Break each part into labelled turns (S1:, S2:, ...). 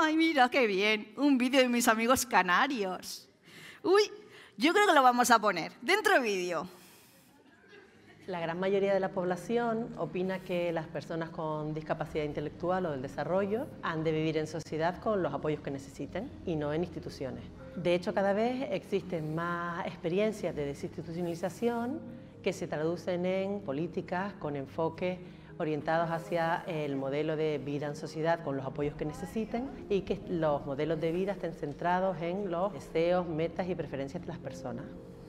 S1: ¡Ay, mira qué bien! Un vídeo de mis amigos canarios. Uy, yo creo que lo vamos a poner. Dentro vídeo.
S2: La gran mayoría de la población opina que las personas con discapacidad intelectual o del desarrollo han de vivir en sociedad con los apoyos que necesiten y no en instituciones. De hecho, cada vez existen más experiencias de desinstitucionalización que se traducen en políticas con enfoques orientados hacia el modelo de vida en sociedad con los apoyos que necesiten y que los modelos de vida estén centrados en los deseos, metas y preferencias de las personas.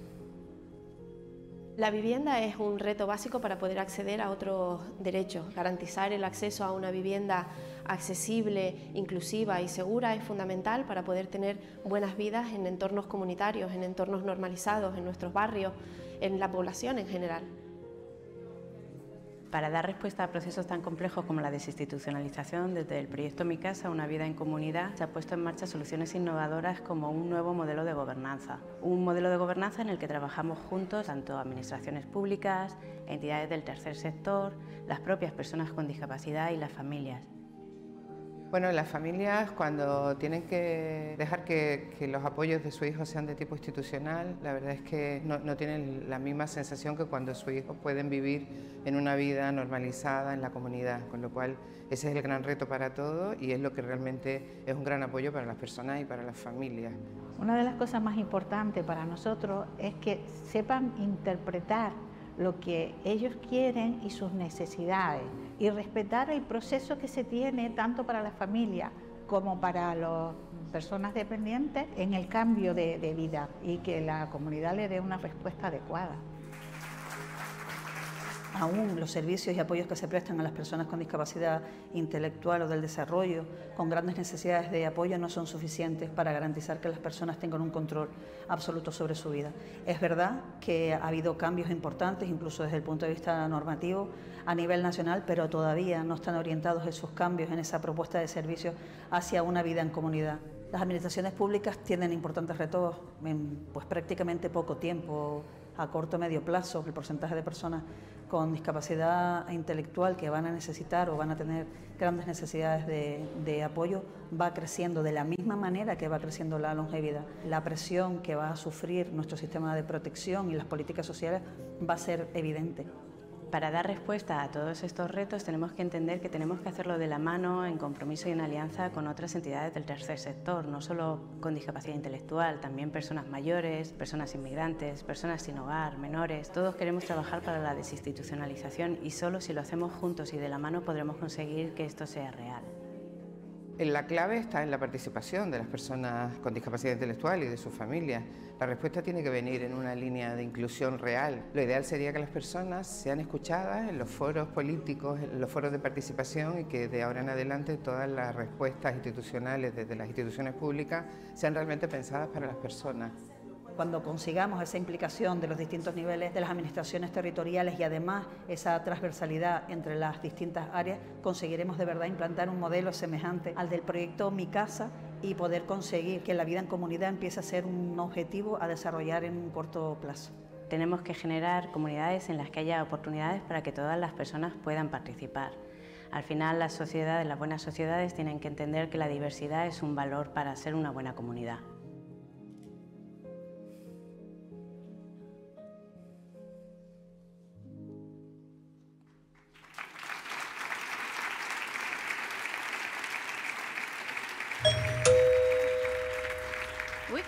S3: La vivienda es un reto básico para poder acceder a otros derechos. Garantizar el acceso a una vivienda accesible, inclusiva y segura es fundamental para poder tener buenas vidas en entornos comunitarios, en entornos normalizados, en nuestros barrios, en la población en general.
S4: Para dar respuesta a procesos tan complejos como la desinstitucionalización, desde el proyecto Mi Casa, una vida en comunidad, se ha puesto en marcha soluciones innovadoras como un nuevo modelo de gobernanza. Un modelo de gobernanza en el que trabajamos juntos, tanto administraciones públicas, entidades del tercer sector, las propias personas con discapacidad y las familias.
S5: Bueno, las familias cuando tienen que dejar que los apoyos de su hijo sean de tipo institucional, la verdad es que no tienen la misma sensación que cuando sus hijos pueden vivir en una vida normalizada en la comunidad, con lo cual ese es el gran reto para todos y es lo que realmente es un gran apoyo para las personas y para las familias.
S6: Una de las cosas más importantes para nosotros es que sepan interpretar lo que ellos quieren y sus necesidades y respetar el proceso que se tiene tanto para la familia como para las personas dependientes en el cambio de vida y que la comunidad le dé una respuesta adecuada.
S7: Aún los servicios y apoyos que se prestan a las personas con discapacidad intelectual o del desarrollo, con grandes necesidades de apoyo, no son suficientes para garantizar que las personas tengan un control absoluto sobre su vida. Es verdad que ha habido cambios importantes, incluso desde el punto de vista normativo, a nivel nacional, pero todavía no están orientados esos cambios en esa propuesta de servicios hacia una vida en comunidad. Las administraciones públicas tienen importantes retos en prácticamente poco tiempo, a corto o medio plazo. El porcentaje de personas con discapacidad intelectual que van a necesitar o van a tener grandes necesidades de apoyo va creciendo de la misma manera que va creciendo la longevidad. La presión que va a sufrir nuestro sistema de protección y las políticas sociales va a ser evidente.
S4: Para dar respuesta a todos estos retos tenemos que entender que tenemos que hacerlo de la mano, en compromiso y en alianza con otras entidades del tercer sector, no solo con discapacidad intelectual, también personas mayores, personas inmigrantes, personas sin hogar, menores. Todos queremos trabajar para la desinstitucionalización y solo si lo hacemos juntos y de la mano podremos conseguir que esto sea real.
S5: La clave está en la participación de las personas con discapacidad intelectual y de sus familias. La respuesta tiene que venir en una línea de inclusión real. Lo ideal sería que las personas sean escuchadas en los foros políticos, en los foros de participación y que de ahora en adelante todas las respuestas institucionales desde las instituciones públicas sean realmente pensadas para las personas.
S7: Cuando consigamos esa implicación de los distintos niveles de las administraciones territoriales y además esa transversalidad entre las distintas áreas, conseguiremos de verdad implantar un modelo semejante al del proyecto Mi Casa y poder conseguir que la vida en comunidad empiece a ser un objetivo a desarrollar en un corto plazo.
S4: Tenemos que generar comunidades en las que haya oportunidades para que todas las personas puedan participar. Al final, las buenas sociedades tienen que entender que la diversidad es un valor para ser una buena comunidad.
S1: Uy.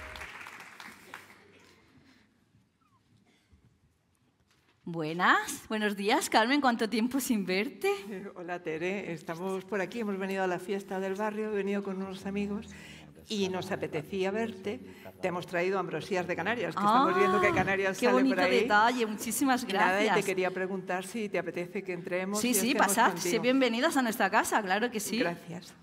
S1: Buenos días, Carmen, ¿cuánto tiempo sin verte?
S8: Hola, Tere, estamos por aquí, hemos venido a la fiesta del barrio, he venido con unos amigos y nos apetecía verte. Te hemos traído ambrosías de Canarias, que estamos viendo que Canarias sale por ahí.
S1: Qué bonito detalle, muchísimas gracias.
S8: Nada, y te quería preguntar si te apetece que entremos.
S1: Sí, pasad, sé bienvenidas a nuestra casa, claro que sí.
S8: Gracias.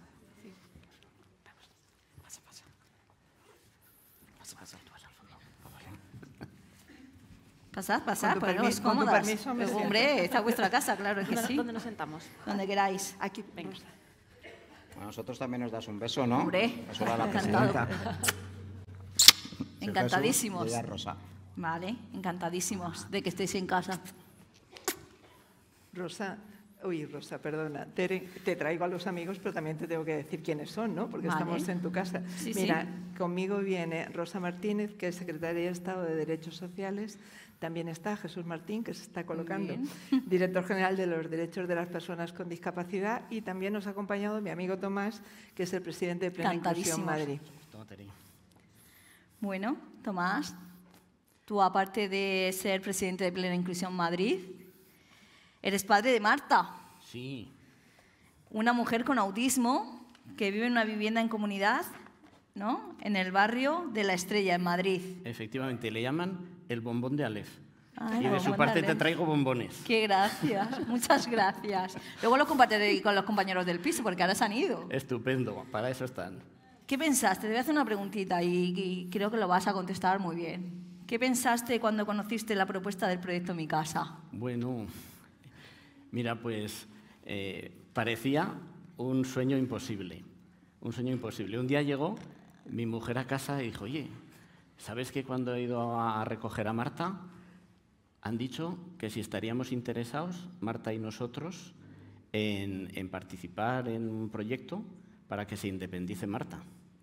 S1: Pasad, poneros cómodas.
S8: Permiso,
S1: hombre, está vuestra casa, claro que sí.
S3: ¿Dónde nos sentamos?
S1: Donde queráis.
S8: Aquí, venga.
S9: A nosotros también nos das un beso, ¿no?
S1: Hombre,
S9: eso era la
S1: encantado.
S9: presidenta.
S1: Encantadísimos.
S9: Jesús, Rosa.
S1: Vale, encantadísimos de que estéis en casa.
S8: Rosa, Uy, Rosa, perdona. Tere, te traigo a los amigos, pero también te tengo que decir quiénes son, ¿no? Porque
S1: Vale.
S8: estamos en tu casa.
S1: Sí,
S8: Mira,
S1: sí.
S8: conmigo viene Rosa Martínez, que es secretaria de Estado de Derechos Sociales. También está Jesús Martín, que se está colocando, director general de los Derechos de las Personas con Discapacidad. Y también nos ha acompañado mi amigo Tomás, que es el presidente de Plena Inclusión Madrid.
S1: Bueno, Tomás, tú aparte de ser presidente de Plena Inclusión Madrid, eres padre de Marta.
S10: Sí.
S1: Una mujer con autismo que vive en una vivienda en comunidad, ¿no? En el barrio de La Estrella, en Madrid.
S10: Efectivamente, le llaman el bombón de Aleph.
S1: Ah,
S10: y de su parte te traigo bombones.
S1: Qué gracias, muchas gracias. Luego lo compartiré con los compañeros del piso, porque ahora se han ido.
S10: Estupendo, para eso están.
S1: ¿Qué pensaste? Te voy a hacer una preguntita y creo que lo vas a contestar muy bien. ¿Qué pensaste cuando conociste la propuesta del proyecto Mi Casa?
S10: Bueno, mira, pues parecía un sueño imposible. Un sueño imposible. Un día llegó mi mujer a casa y dijo, oye, ¿sabes que cuando he ido a recoger a Marta han dicho que si estaríamos interesados, Marta y nosotros, en participar en un proyecto para que se independice Marta?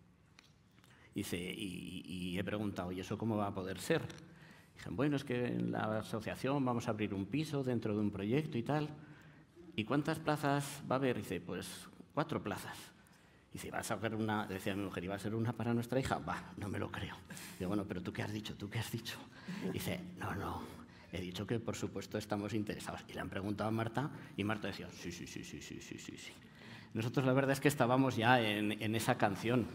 S10: Y he preguntado, ¿y eso cómo va a poder ser? Dije, bueno, es que en la asociación vamos a abrir un piso dentro de un proyecto y tal. ¿Y cuántas plazas va a haber? Dice, pues 4 plazas. Dice, ¿vas a hacer una? Decía mi mujer, ¿y va a ser una para nuestra hija? Va, no me lo creo. Digo, bueno, pero ¿tú qué has dicho? ¿Tú qué has dicho? Dice, no, he dicho que por supuesto estamos interesados. Y le han preguntado a Marta y Marta decía, sí. Nosotros la verdad es que estábamos ya en esa canción,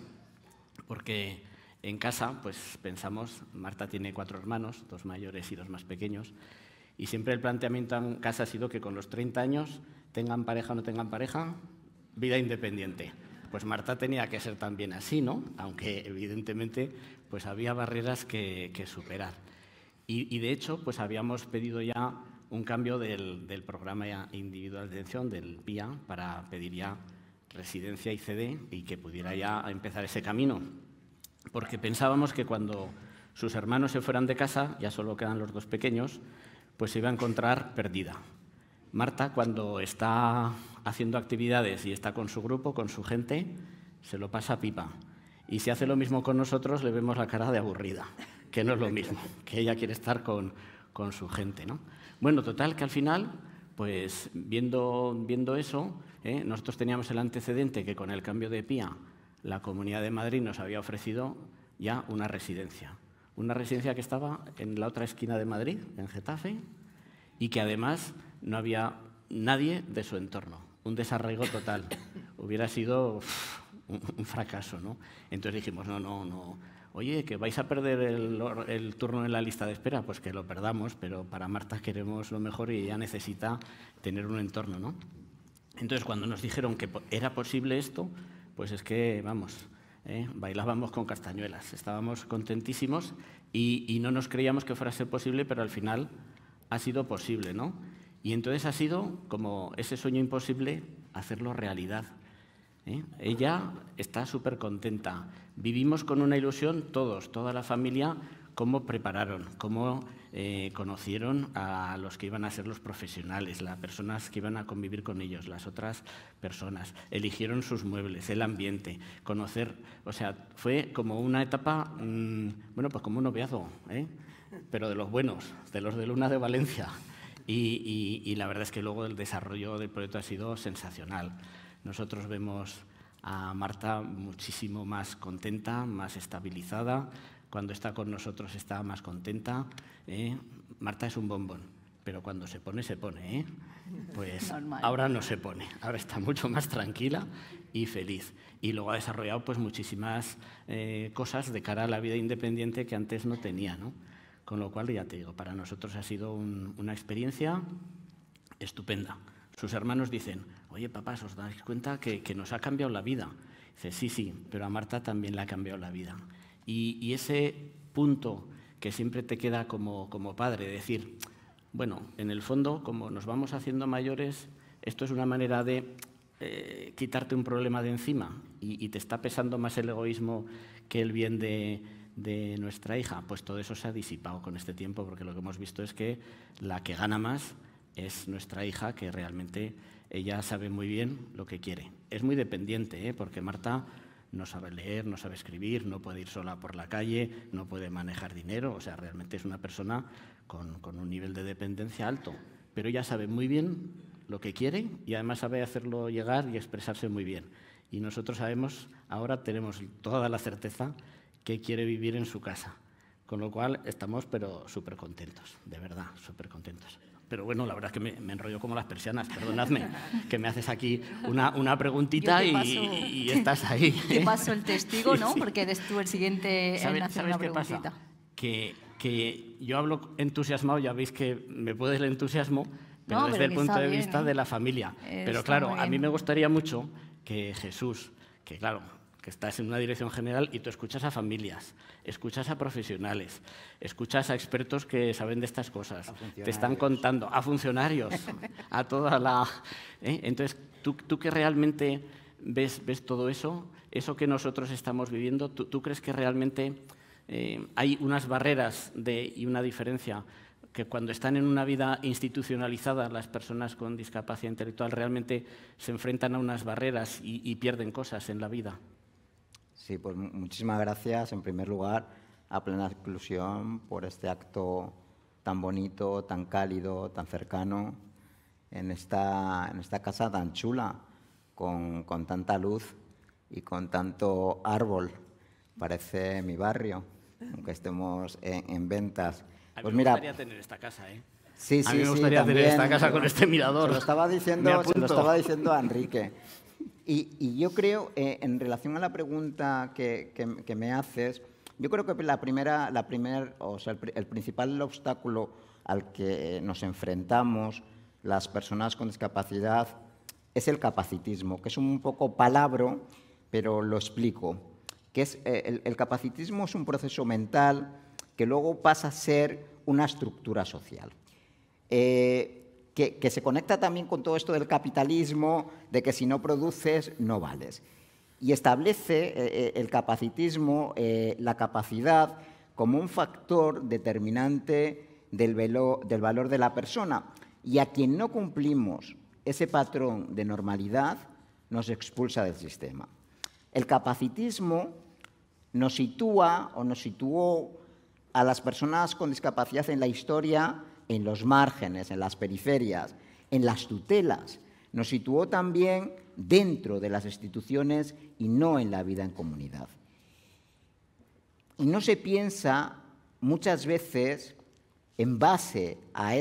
S10: porque en casa pues pensamos, Marta tiene 4 hermanos, 2 mayores y 2 más pequeños, y siempre el planteamiento en casa ha sido que con los 30 años, tengan pareja o no tengan pareja, vida independiente. Pues Marta tenía que ser también así, ¿no? Aunque evidentemente pues había barreras que superar. Y de hecho pues habíamos pedido ya un cambio del programa individual de atención, del PIA, para pedir ya residencia y CD y que pudiera ya empezar ese camino. Porque pensábamos que cuando sus hermanos se fueran de casa, ya solo quedan los 2 pequeños, pues se iba a encontrar perdida. Marta, cuando está haciendo actividades y está con su grupo, con su gente, se lo pasa pipa. Y si hace lo mismo con nosotros, le vemos la cara de aburrida, que no es lo mismo, que ella quiere estar con su gente, ¿no? Bueno, total, que al final, pues viendo eso, nosotros teníamos el antecedente que con el cambio de PIA la Comunidad de Madrid nos había ofrecido ya una residencia que estaba en la otra esquina de Madrid, en Getafe, y que además no había nadie de su entorno, un desarraigo total. Hubiera sido un fracaso, ¿no? Entonces dijimos, no, oye, que vais a perder el turno en la lista de espera, pues que lo perdamos, pero para Marta queremos lo mejor y ella necesita tener un entorno, ¿no? Entonces, cuando nos dijeron que era posible esto, pues es que, vamos, bailábamos con castañuelas, estábamos contentísimos y no nos creíamos que fuera a ser posible, pero al final ha sido posible, ¿no? Y entonces ha sido como ese sueño imposible hacerlo realidad. Ella está súper contenta. Vivimos con una ilusión todos, toda la familia, cómo prepararon, cómo conocieron a los que iban a ser los profesionales, las personas que iban a convivir con ellos, las otras personas. Eligieron sus muebles, el ambiente, conocer. O sea, fue como una etapa, bueno, pues como un noviazgo, pero de los buenos, de los de Luna de Valencia. Y la verdad es que luego el desarrollo del proyecto ha sido sensacional. Nosotros vemos a Marta muchísimo más contenta, más estabilizada. Cuando está con nosotros está más contenta. Marta es un bombón, pero cuando se pone, se pone. Pues normal. Ahora no se pone, ahora está mucho más tranquila y feliz. Y luego ha desarrollado pues muchísimas cosas de cara a la vida independiente que antes no tenía, ¿no? Con lo cual, ya te digo, para nosotros ha sido una experiencia estupenda. Sus hermanos dicen, oye, papás, ¿os dais cuenta que nos ha cambiado la vida? Dice, sí, pero a Marta también le ha cambiado la vida. Y ese punto que siempre te queda como padre, decir, bueno, en el fondo, como nos vamos haciendo mayores, esto es una manera de quitarte un problema de encima y te está pesando más el egoísmo que el bien de nuestra hija. Pues todo eso se ha disipado con este tiempo, porque lo que hemos visto es que la que gana más es nuestra hija, que realmente ella sabe muy bien lo que quiere. Es muy dependiente, porque Marta no sabe leer, no sabe escribir, no puede ir sola por la calle, no puede manejar dinero, o sea, realmente es una persona con un nivel de dependencia alto. Pero ella sabe muy bien lo que quiere y además sabe hacerlo llegar y expresarse muy bien. Y nosotros sabemos, ahora tenemos toda la certeza que quiere vivir en su casa. Con lo cual estamos pero súper contentos, de verdad, súper contentos. Pero bueno, la verdad es que me enrollo como las persianas, perdonadme, que me haces aquí una preguntita y estás ahí.
S1: Te paso el testigo, ¿no? Sí. Porque eres tú el siguiente en hacer una preguntita.
S10: Pasa? Que yo hablo entusiasmado, ya veis que me puede el entusiasmo, pero desde el punto de vista de la familia. Pero claro, a mí me gustaría mucho que Jesús, que claro, que estás en una dirección general y tú escuchas a familias, escuchas a profesionales, escuchas a expertos que saben de estas cosas, te están contando, a funcionarios, a toda la... Entonces, ¿tú que realmente ves todo eso que nosotros estamos viviendo, ¿tú crees que realmente hay unas barreras y una diferencia que cuando están en una vida institucionalizada las personas con discapacidad intelectual realmente se enfrentan a unas barreras y pierden cosas en la vida?
S11: Sí, pues muchísimas gracias, en primer lugar, a Plena Inclusión por este acto tan bonito, tan cálido, tan cercano, en esta casa tan chula, con tanta luz y con tanto árbol. Parece mi barrio, aunque estemos en ventas.
S10: A mí me gustaría tener esta casa, ¿eh?
S11: Sí,
S10: a mí me gustaría tener esta casa con este mirador.
S11: Se lo estaba diciendo a Enrique. Y yo creo, en relación a la pregunta que me haces, yo creo que el principal obstáculo al que nos enfrentamos las personas con discapacidad es el capacitismo, que es un poco palabra, pero lo explico. Que es, el capacitismo es un proceso mental que luego pasa a ser una estructura social. Que se conecta también con todo esto del capitalismo, de que si no produces, no vales. Y establece el capacitismo, la capacidad, como un factor determinante del valor de la persona. Y a quien no cumplimos ese patrón de normalidad, nos expulsa del sistema. El capacitismo nos sitúa o nos situó a las personas con discapacidad en la historia, en los márgenes, en las periferias, en las tutelas. Nos situó también dentro de las instituciones y no en la vida en comunidad. Y no se piensa muchas veces en base a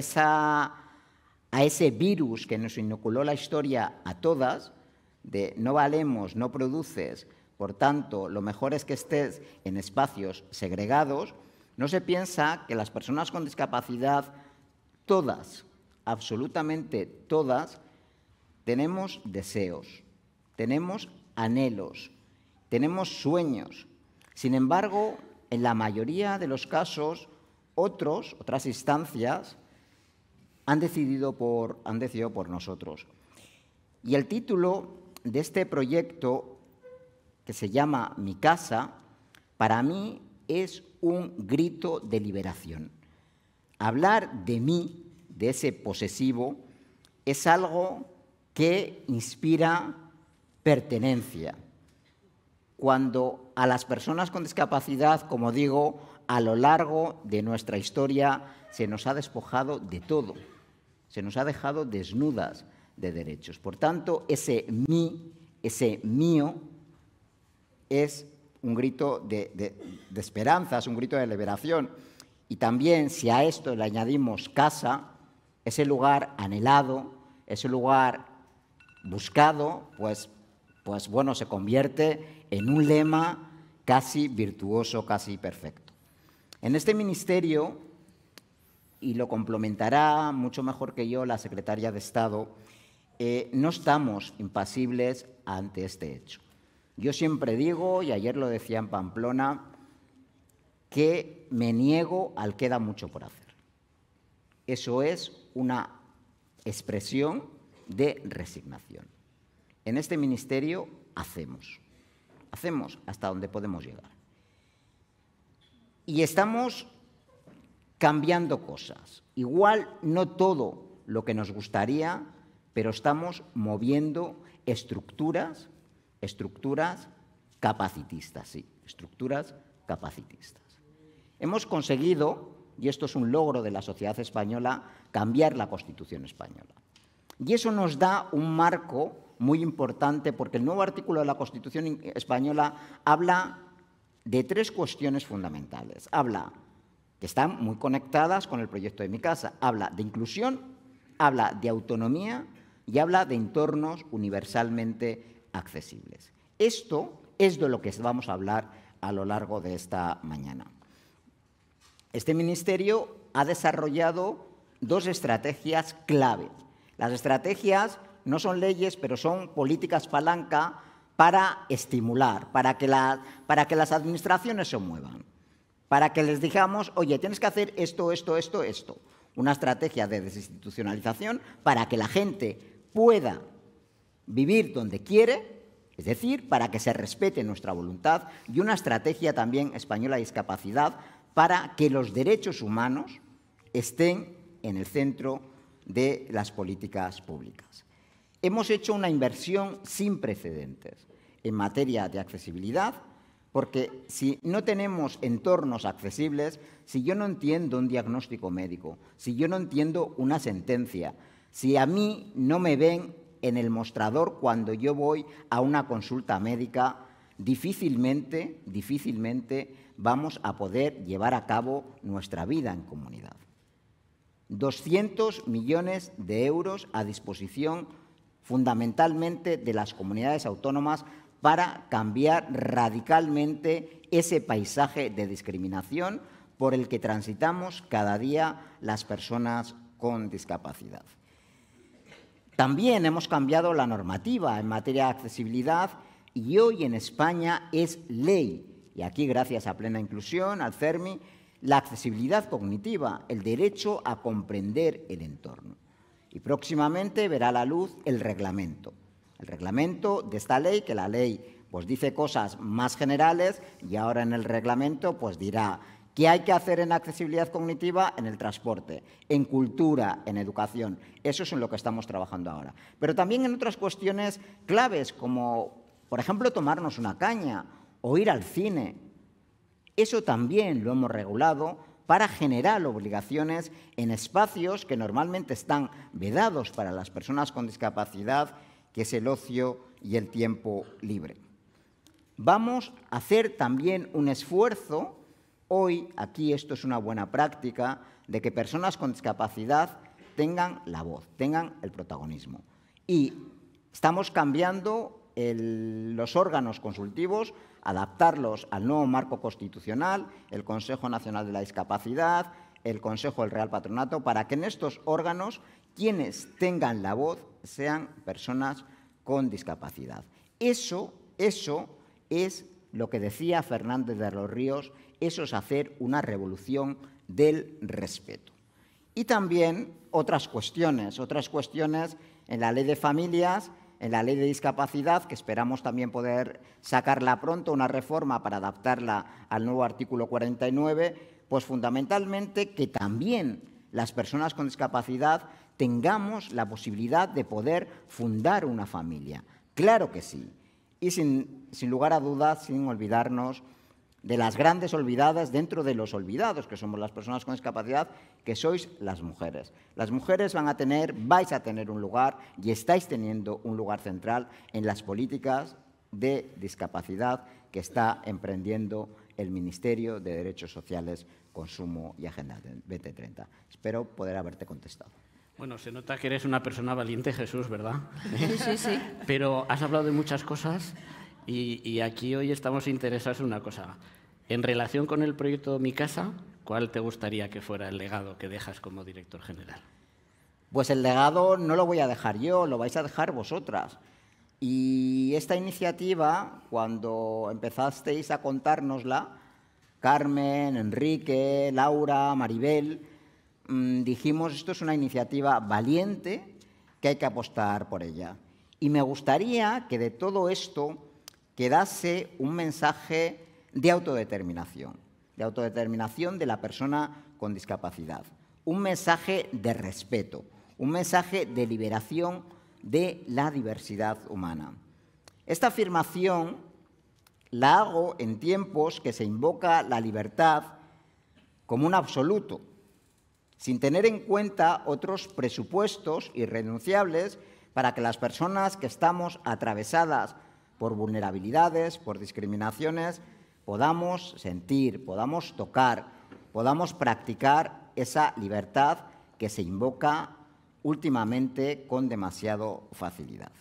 S11: ese virus que nos inoculó la historia a todas, de no valemos, no produces, por tanto, lo mejor es que estés en espacios segregados. No se piensa que las personas con discapacidad, todas, absolutamente todas, tenemos deseos, tenemos anhelos, tenemos sueños. Sin embargo, en la mayoría de los casos, otras instancias han decidido por nosotros. Y el título de este proyecto, que se llama Mi Casa, para mí es un grito de liberación. Hablar de mí, de ese posesivo, es algo que inspira pertenencia. Cuando a las personas con discapacidad, como digo, a lo largo de nuestra historia se nos ha despojado de todo, se nos ha dejado desnudas de derechos. Por tanto, ese mí, ese mío, es un grito de esperanza, es un grito de liberación. Y también, si a esto le añadimos casa, ese lugar anhelado, ese lugar buscado, pues bueno, se convierte en un lema casi virtuoso, casi perfecto. En este ministerio, y lo complementará mucho mejor que yo la secretaria de Estado, no estamos impasibles ante este hecho. Yo siempre digo, y ayer lo decía en Pamplona, que me niego al queda mucho por hacer. Eso es una expresión de resignación. En este ministerio hacemos hasta donde podemos llegar. Y estamos cambiando cosas. Igual no todo lo que nos gustaría, pero estamos moviendo estructuras capacitistas, sí, estructuras capacitistas. Hemos conseguido, y esto es un logro de la sociedad española, cambiar la Constitución española. Y eso nos da un marco muy importante, porque el nuevo artículo de la Constitución española habla de 3 cuestiones fundamentales. Habla, que están muy conectadas con el proyecto de Mi Casa, habla de inclusión, habla de autonomía y habla de entornos universalmente accesibles. Esto es de lo que vamos a hablar a lo largo de esta mañana. Este ministerio ha desarrollado 2 estrategias clave. Las estrategias no son leyes, pero son políticas palanca para estimular, para que las administraciones se muevan, para que les digamos, oye, tienes que hacer esto. Una estrategia de desinstitucionalización para que la gente pueda vivir donde quiere, es decir, para que se respete nuestra voluntad, y una estrategia también española de discapacidad para que los derechos humanos estén en el centro de las políticas públicas. Hemos hecho una inversión sin precedentes en materia de accesibilidad, porque si no tenemos entornos accesibles, si yo no entiendo un diagnóstico médico, si yo no entiendo una sentencia, si a mí no me ven en el mostrador cuando yo voy a una consulta médica, difícilmente vamos a poder llevar a cabo nuestra vida en comunidad. 200 millones de euros a disposición fundamentalmente de las comunidades autónomas para cambiar radicalmente ese paisaje de discriminación por el que transitamos cada día las personas con discapacidad. También hemos cambiado la normativa en materia de accesibilidad y hoy en España es ley, y aquí gracias a Plena Inclusión, al CERMI, la accesibilidad cognitiva, el derecho a comprender el entorno. Y próximamente verá la luz el reglamento de esta ley, que la ley pues dice cosas más generales y ahora en el reglamento pues dirá qué hay que hacer en accesibilidad cognitiva en el transporte, en cultura, en educación. Eso es en lo que estamos trabajando ahora. Pero también en otras cuestiones claves, como por ejemplo tomarnos una caña o ir al cine. Eso también lo hemos regulado para generar obligaciones en espacios que normalmente están vedados para las personas con discapacidad, que es el ocio y el tiempo libre. Vamos a hacer también un esfuerzo, hoy aquí esto es una buena práctica, de que personas con discapacidad tengan la voz, tengan el protagonismo. Y estamos cambiando los órganos consultivos, adaptarlos al nuevo marco constitucional, el Consejo Nacional de la Discapacidad, el Consejo del Real Patronato, para que en estos órganos quienes tengan la voz sean personas con discapacidad. Eso es lo que decía Fernández de los Ríos, eso es hacer una revolución del respeto. Y también otras cuestiones en la Ley de Familias, en la Ley de Discapacidad, que esperamos también poder sacarla pronto, una reforma para adaptarla al nuevo artículo 49, pues fundamentalmente que también las personas con discapacidad tengamos la posibilidad de poder fundar una familia. Claro que sí. Y sin lugar a dudas, sin olvidarnos de las grandes olvidadas dentro de los olvidados, que somos las personas con discapacidad, que sois las mujeres. Las mujeres vais a tener un lugar y estáis teniendo un lugar central en las políticas de discapacidad que está emprendiendo el Ministerio de Derechos Sociales, Consumo y Agenda 2030. Espero poder haberte contestado.
S10: Bueno, se nota que eres una persona valiente, Jesús, ¿verdad?
S1: Sí.
S10: Pero has hablado de muchas cosas y aquí hoy estamos interesados en una cosa. En relación con el proyecto Mi Casa, ¿cuál te gustaría que fuera el legado que dejas como director general?
S11: Pues el legado no lo voy a dejar yo, lo vais a dejar vosotras. Y esta iniciativa, cuando empezasteis a contárnosla, Carmen, Enrique, Laura, Maribel, dijimos, esto es una iniciativa valiente que hay que apostar por ella. Y me gustaría que de todo esto quedase un mensaje de autodeterminación de la persona con discapacidad, un mensaje de respeto, un mensaje de liberación de la diversidad humana. Esta afirmación la hago en tiempos que se invoca la libertad como un absoluto, sin tener en cuenta otros presupuestos irrenunciables para que las personas que estamos atravesadas por vulnerabilidades, por discriminaciones, podamos sentir, podamos tocar, podamos practicar esa libertad que se invoca últimamente con demasiada facilidad.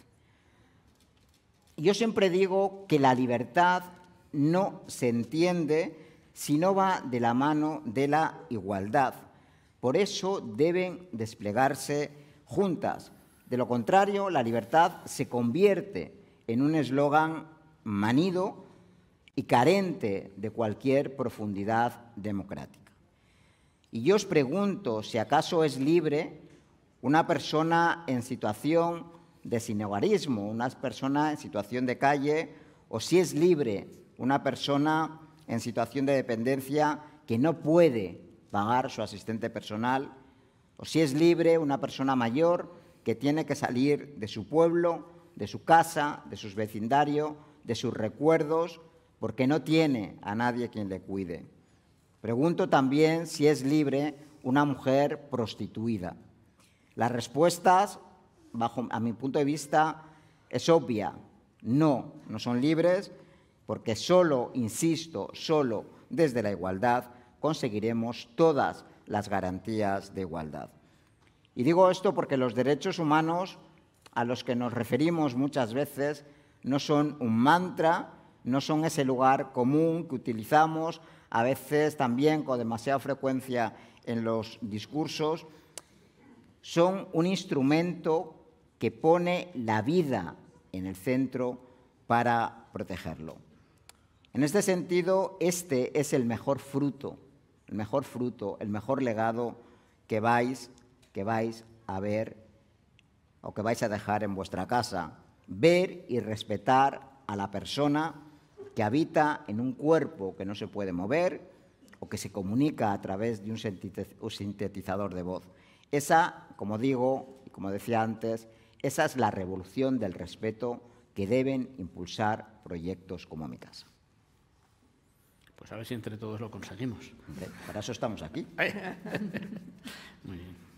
S11: Yo siempre digo que la libertad no se entiende si no va de la mano de la igualdad. Por eso deben desplegarse juntas. De lo contrario, la libertad se convierte en un eslogan manido y carente de cualquier profundidad democrática. Y yo os pregunto si acaso es libre una persona en situación de sinhogarismo, una persona en situación de calle, o si es libre una persona en situación de dependencia que no puede pagar su asistente personal, o si es libre una persona mayor que tiene que salir de su pueblo, de su casa, de su vecindario, de sus recuerdos, porque no tiene a nadie quien le cuide. Pregunto también si es libre una mujer prostituida. Las respuestas, a mi punto de vista, es obvia. No son libres, porque solo, insisto, solo desde la igualdad conseguiremos todas las garantías de igualdad. Y digo esto porque los derechos humanos a los que nos referimos muchas veces no son un mantra, no son ese lugar común que utilizamos a veces también con demasiada frecuencia en los discursos. Son un instrumento que pone la vida en el centro para protegerlo. En este sentido, este es el mejor fruto, el mejor legado que vais a ver o que vais a dejar en vuestra casa. Ver y respetar a la persona que habita en un cuerpo que no se puede mover o que se comunica a través de un sintetizador de voz. Esa, como digo y como decía antes, esa es la revolución del respeto que deben impulsar proyectos como Mi Casa.
S10: Pues a ver si entre todos lo conseguimos.
S11: Hombre, para eso estamos aquí.
S10: Muy bien.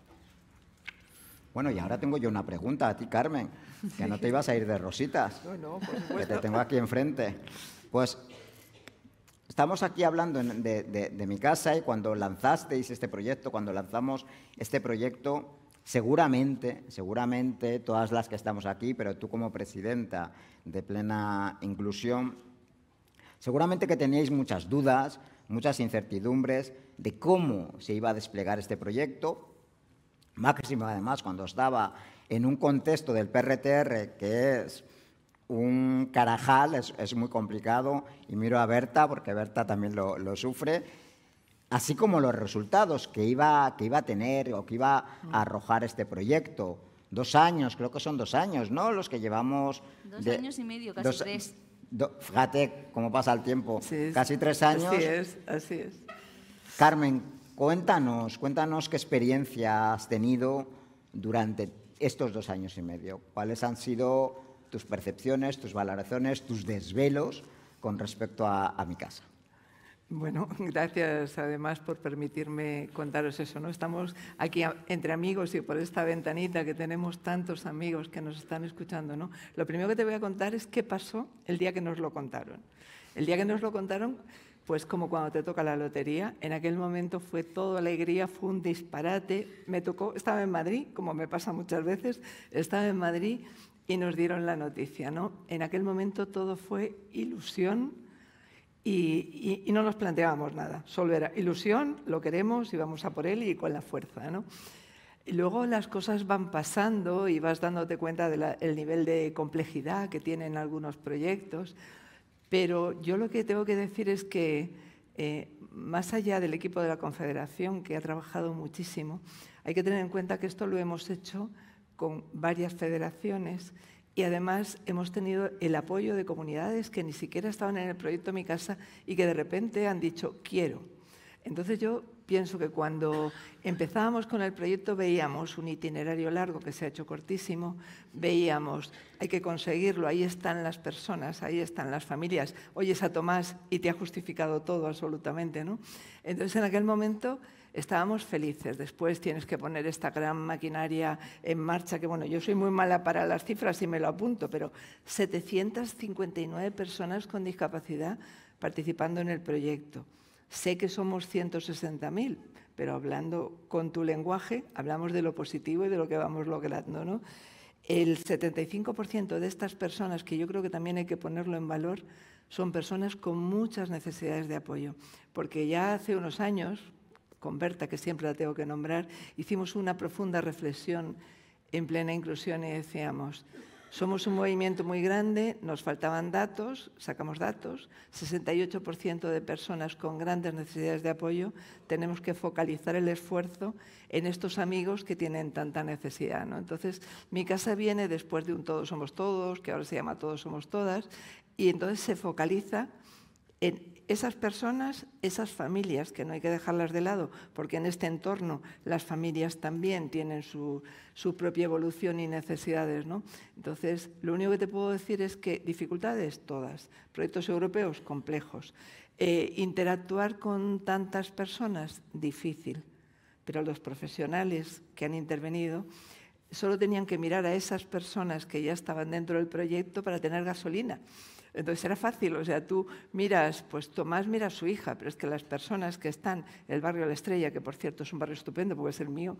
S11: Bueno, y ahora tengo yo una pregunta a ti, Carmen, que no te ibas a ir de rositas,
S8: No, por supuesto.
S11: que te tengo aquí enfrente. Pues estamos aquí hablando de Mi Casa y cuando lanzasteis este proyecto, cuando lanzamos este proyecto, seguramente todas las que estamos aquí, pero tú como presidenta de Plena Inclusión, seguramente que teníais muchas dudas, muchas incertidumbres de cómo se iba a desplegar este proyecto, máximo además cuando estaba en un contexto del PRTR que es un carajal, es muy complicado, y miro a Berta porque Berta también lo sufre, así como los resultados que iba a tener o que iba a arrojar este proyecto. 2 años, creo que son 2 años, ¿no? Los que llevamos...
S1: 2 años y medio, casi 3.
S11: Fíjate cómo pasa el tiempo,
S8: Sí,
S11: casi 3 años.
S8: Así es.
S11: Carmen, cuéntanos qué experiencia has tenido durante estos 2 años y medio. ¿Cuáles han sido tus percepciones, tus valoraciones, tus desvelos con respecto a Mi Casa?
S8: Bueno, gracias además por permitirme contaros eso, ¿no? Estamos aquí entre amigos y por esta ventanita que tenemos tantos amigos que nos están escuchando, ¿no? Lo primero que te voy a contar es qué pasó el día que nos lo contaron. El día que nos lo contaron, pues como cuando te toca la lotería, en aquel momento fue todo alegría, fue un disparate. Me tocó, estaba en Madrid, como me pasa muchas veces, estaba en Madrid y nos dieron la noticia, ¿no? En aquel momento todo fue ilusión. Y no nos planteábamos nada, solo era ilusión, lo queremos y vamos a por él y con la fuerza, ¿no? Y luego las cosas van pasando y vas dándote cuenta del nivel de complejidad que tienen algunos proyectos, pero yo lo que tengo que decir es que más allá del equipo de la Confederación, que ha trabajado muchísimo, hay que tener en cuenta que esto lo hemos hecho con varias federaciones. Y además hemos tenido el apoyo de comunidades que ni siquiera estaban en el proyecto Mi Casa y que de repente han dicho, quiero. Entonces yo pienso que cuando empezábamos con el proyecto veíamos un itinerario largo que se ha hecho cortísimo, veíamos, hay que conseguirlo, ahí están las personas, ahí están las familias, oyes a Tomás y te ha justificado todo absolutamente, ¿no? Entonces, en aquel momento estábamos felices. Después tienes que poner esta gran maquinaria en marcha, que bueno, yo soy muy mala para las cifras y me lo apunto, pero 759 personas con discapacidad participando en el proyecto. Sé que somos 160.000, pero hablando con tu lenguaje, hablamos de lo positivo y de lo que vamos logrando, ¿no? El 75% de estas personas, que yo creo que también hay que ponerlo en valor, son personas con muchas necesidades de apoyo, porque ya hace unos años, con Berta, que siempre la tengo que nombrar, hicimos una profunda reflexión en plena inclusión y decíamos, somos un movimiento muy grande, nos faltaban datos, sacamos datos, 68% de personas con grandes necesidades de apoyo, tenemos que focalizar el esfuerzo en estos amigos que tienen tanta necesidad, ¿no? Entonces, mi casa viene después de un Todos Somos Todos, que ahora se llama Todos Somos Todas, y entonces se focaliza en esas personas, esas familias, que no hay que dejarlas de lado, porque en este entorno las familias también tienen su propia evolución y necesidades, ¿no? Entonces, lo único que te puedo decir es que dificultades todas, proyectos europeos complejos, interactuar con tantas personas, difícil, pero los profesionales que han intervenido solo tenían que mirar a esas personas que ya estaban dentro del proyecto para tener gasolina. Entonces era fácil, o sea, tú miras, pues Tomás mira a su hija, pero es que las personas que están en el barrio La Estrella, que por cierto es un barrio estupendo porque es el mío,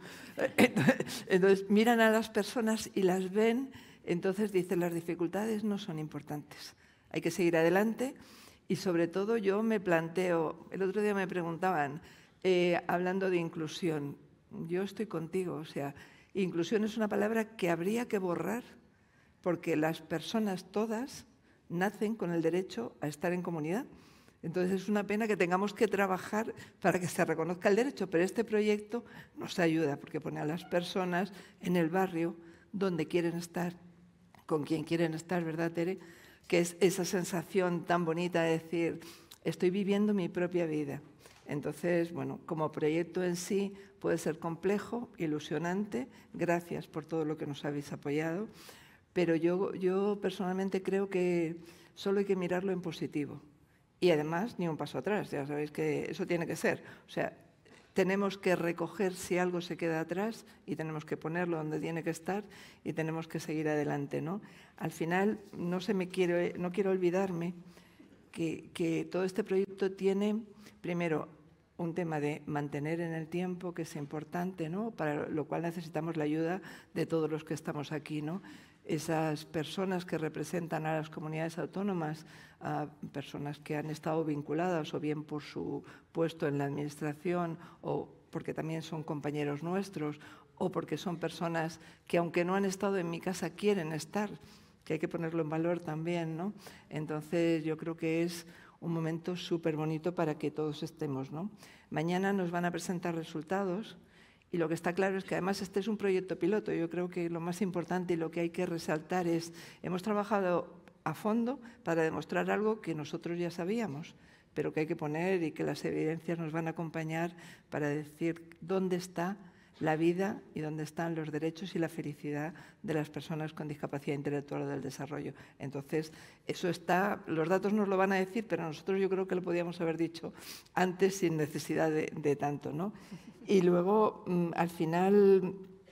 S8: entonces miran a las personas y las ven, entonces dicen, las dificultades no son importantes, hay que seguir adelante y sobre todo yo me planteo, el otro día me preguntaban, hablando de inclusión, yo estoy contigo, o sea, inclusión es una palabra que habría que borrar porque las personas todas nacen con el derecho a estar en comunidad. Entonces es una pena que tengamos que trabajar para que se reconozca el derecho, pero este proyecto nos ayuda porque pone a las personas en el barrio donde quieren estar, con quien quieren estar, ¿verdad, Tere? Que es esa sensación tan bonita de decir, estoy viviendo mi propia vida. Entonces, bueno, como proyecto en sí puede ser complejo, ilusionante, gracias por todo lo que nos habéis apoyado, pero yo personalmente creo que solo hay que mirarlo en positivo. Y además, ni un paso atrás, ya sabéis que eso tiene que ser. O sea, tenemos que recoger si algo se queda atrás y tenemos que ponerlo donde tiene que estar y tenemos que seguir adelante, ¿no? Al final, no quiero olvidarme que todo este proyecto tiene, primero, un tema de mantener en el tiempo, que es importante, ¿no? Para lo cual necesitamos la ayuda de todos los que estamos aquí, ¿no? Esas personas que representan a las comunidades autónomas, a personas que han estado vinculadas o bien por su puesto en la administración o porque también son compañeros nuestros o porque son personas que aunque no han estado en mi casa quieren estar, que hay que ponerlo en valor también, ¿no? Entonces yo creo que es un momento súper bonito para que todos estemos, ¿no? Mañana nos van a presentar resultados. Y lo que está claro es que además este es un proyecto piloto. Yo creo que lo más importante y lo que hay que resaltar es, hemos trabajado a fondo para demostrar algo que nosotros ya sabíamos, pero que hay que poner y que las evidencias nos van a acompañar para decir dónde está la vida y dónde están los derechos y la felicidad de las personas con discapacidad intelectual o del desarrollo. Entonces, eso está, los datos nos lo van a decir, pero nosotros yo creo que lo podíamos haber dicho antes sin necesidad de tanto, ¿no? Y luego, al final,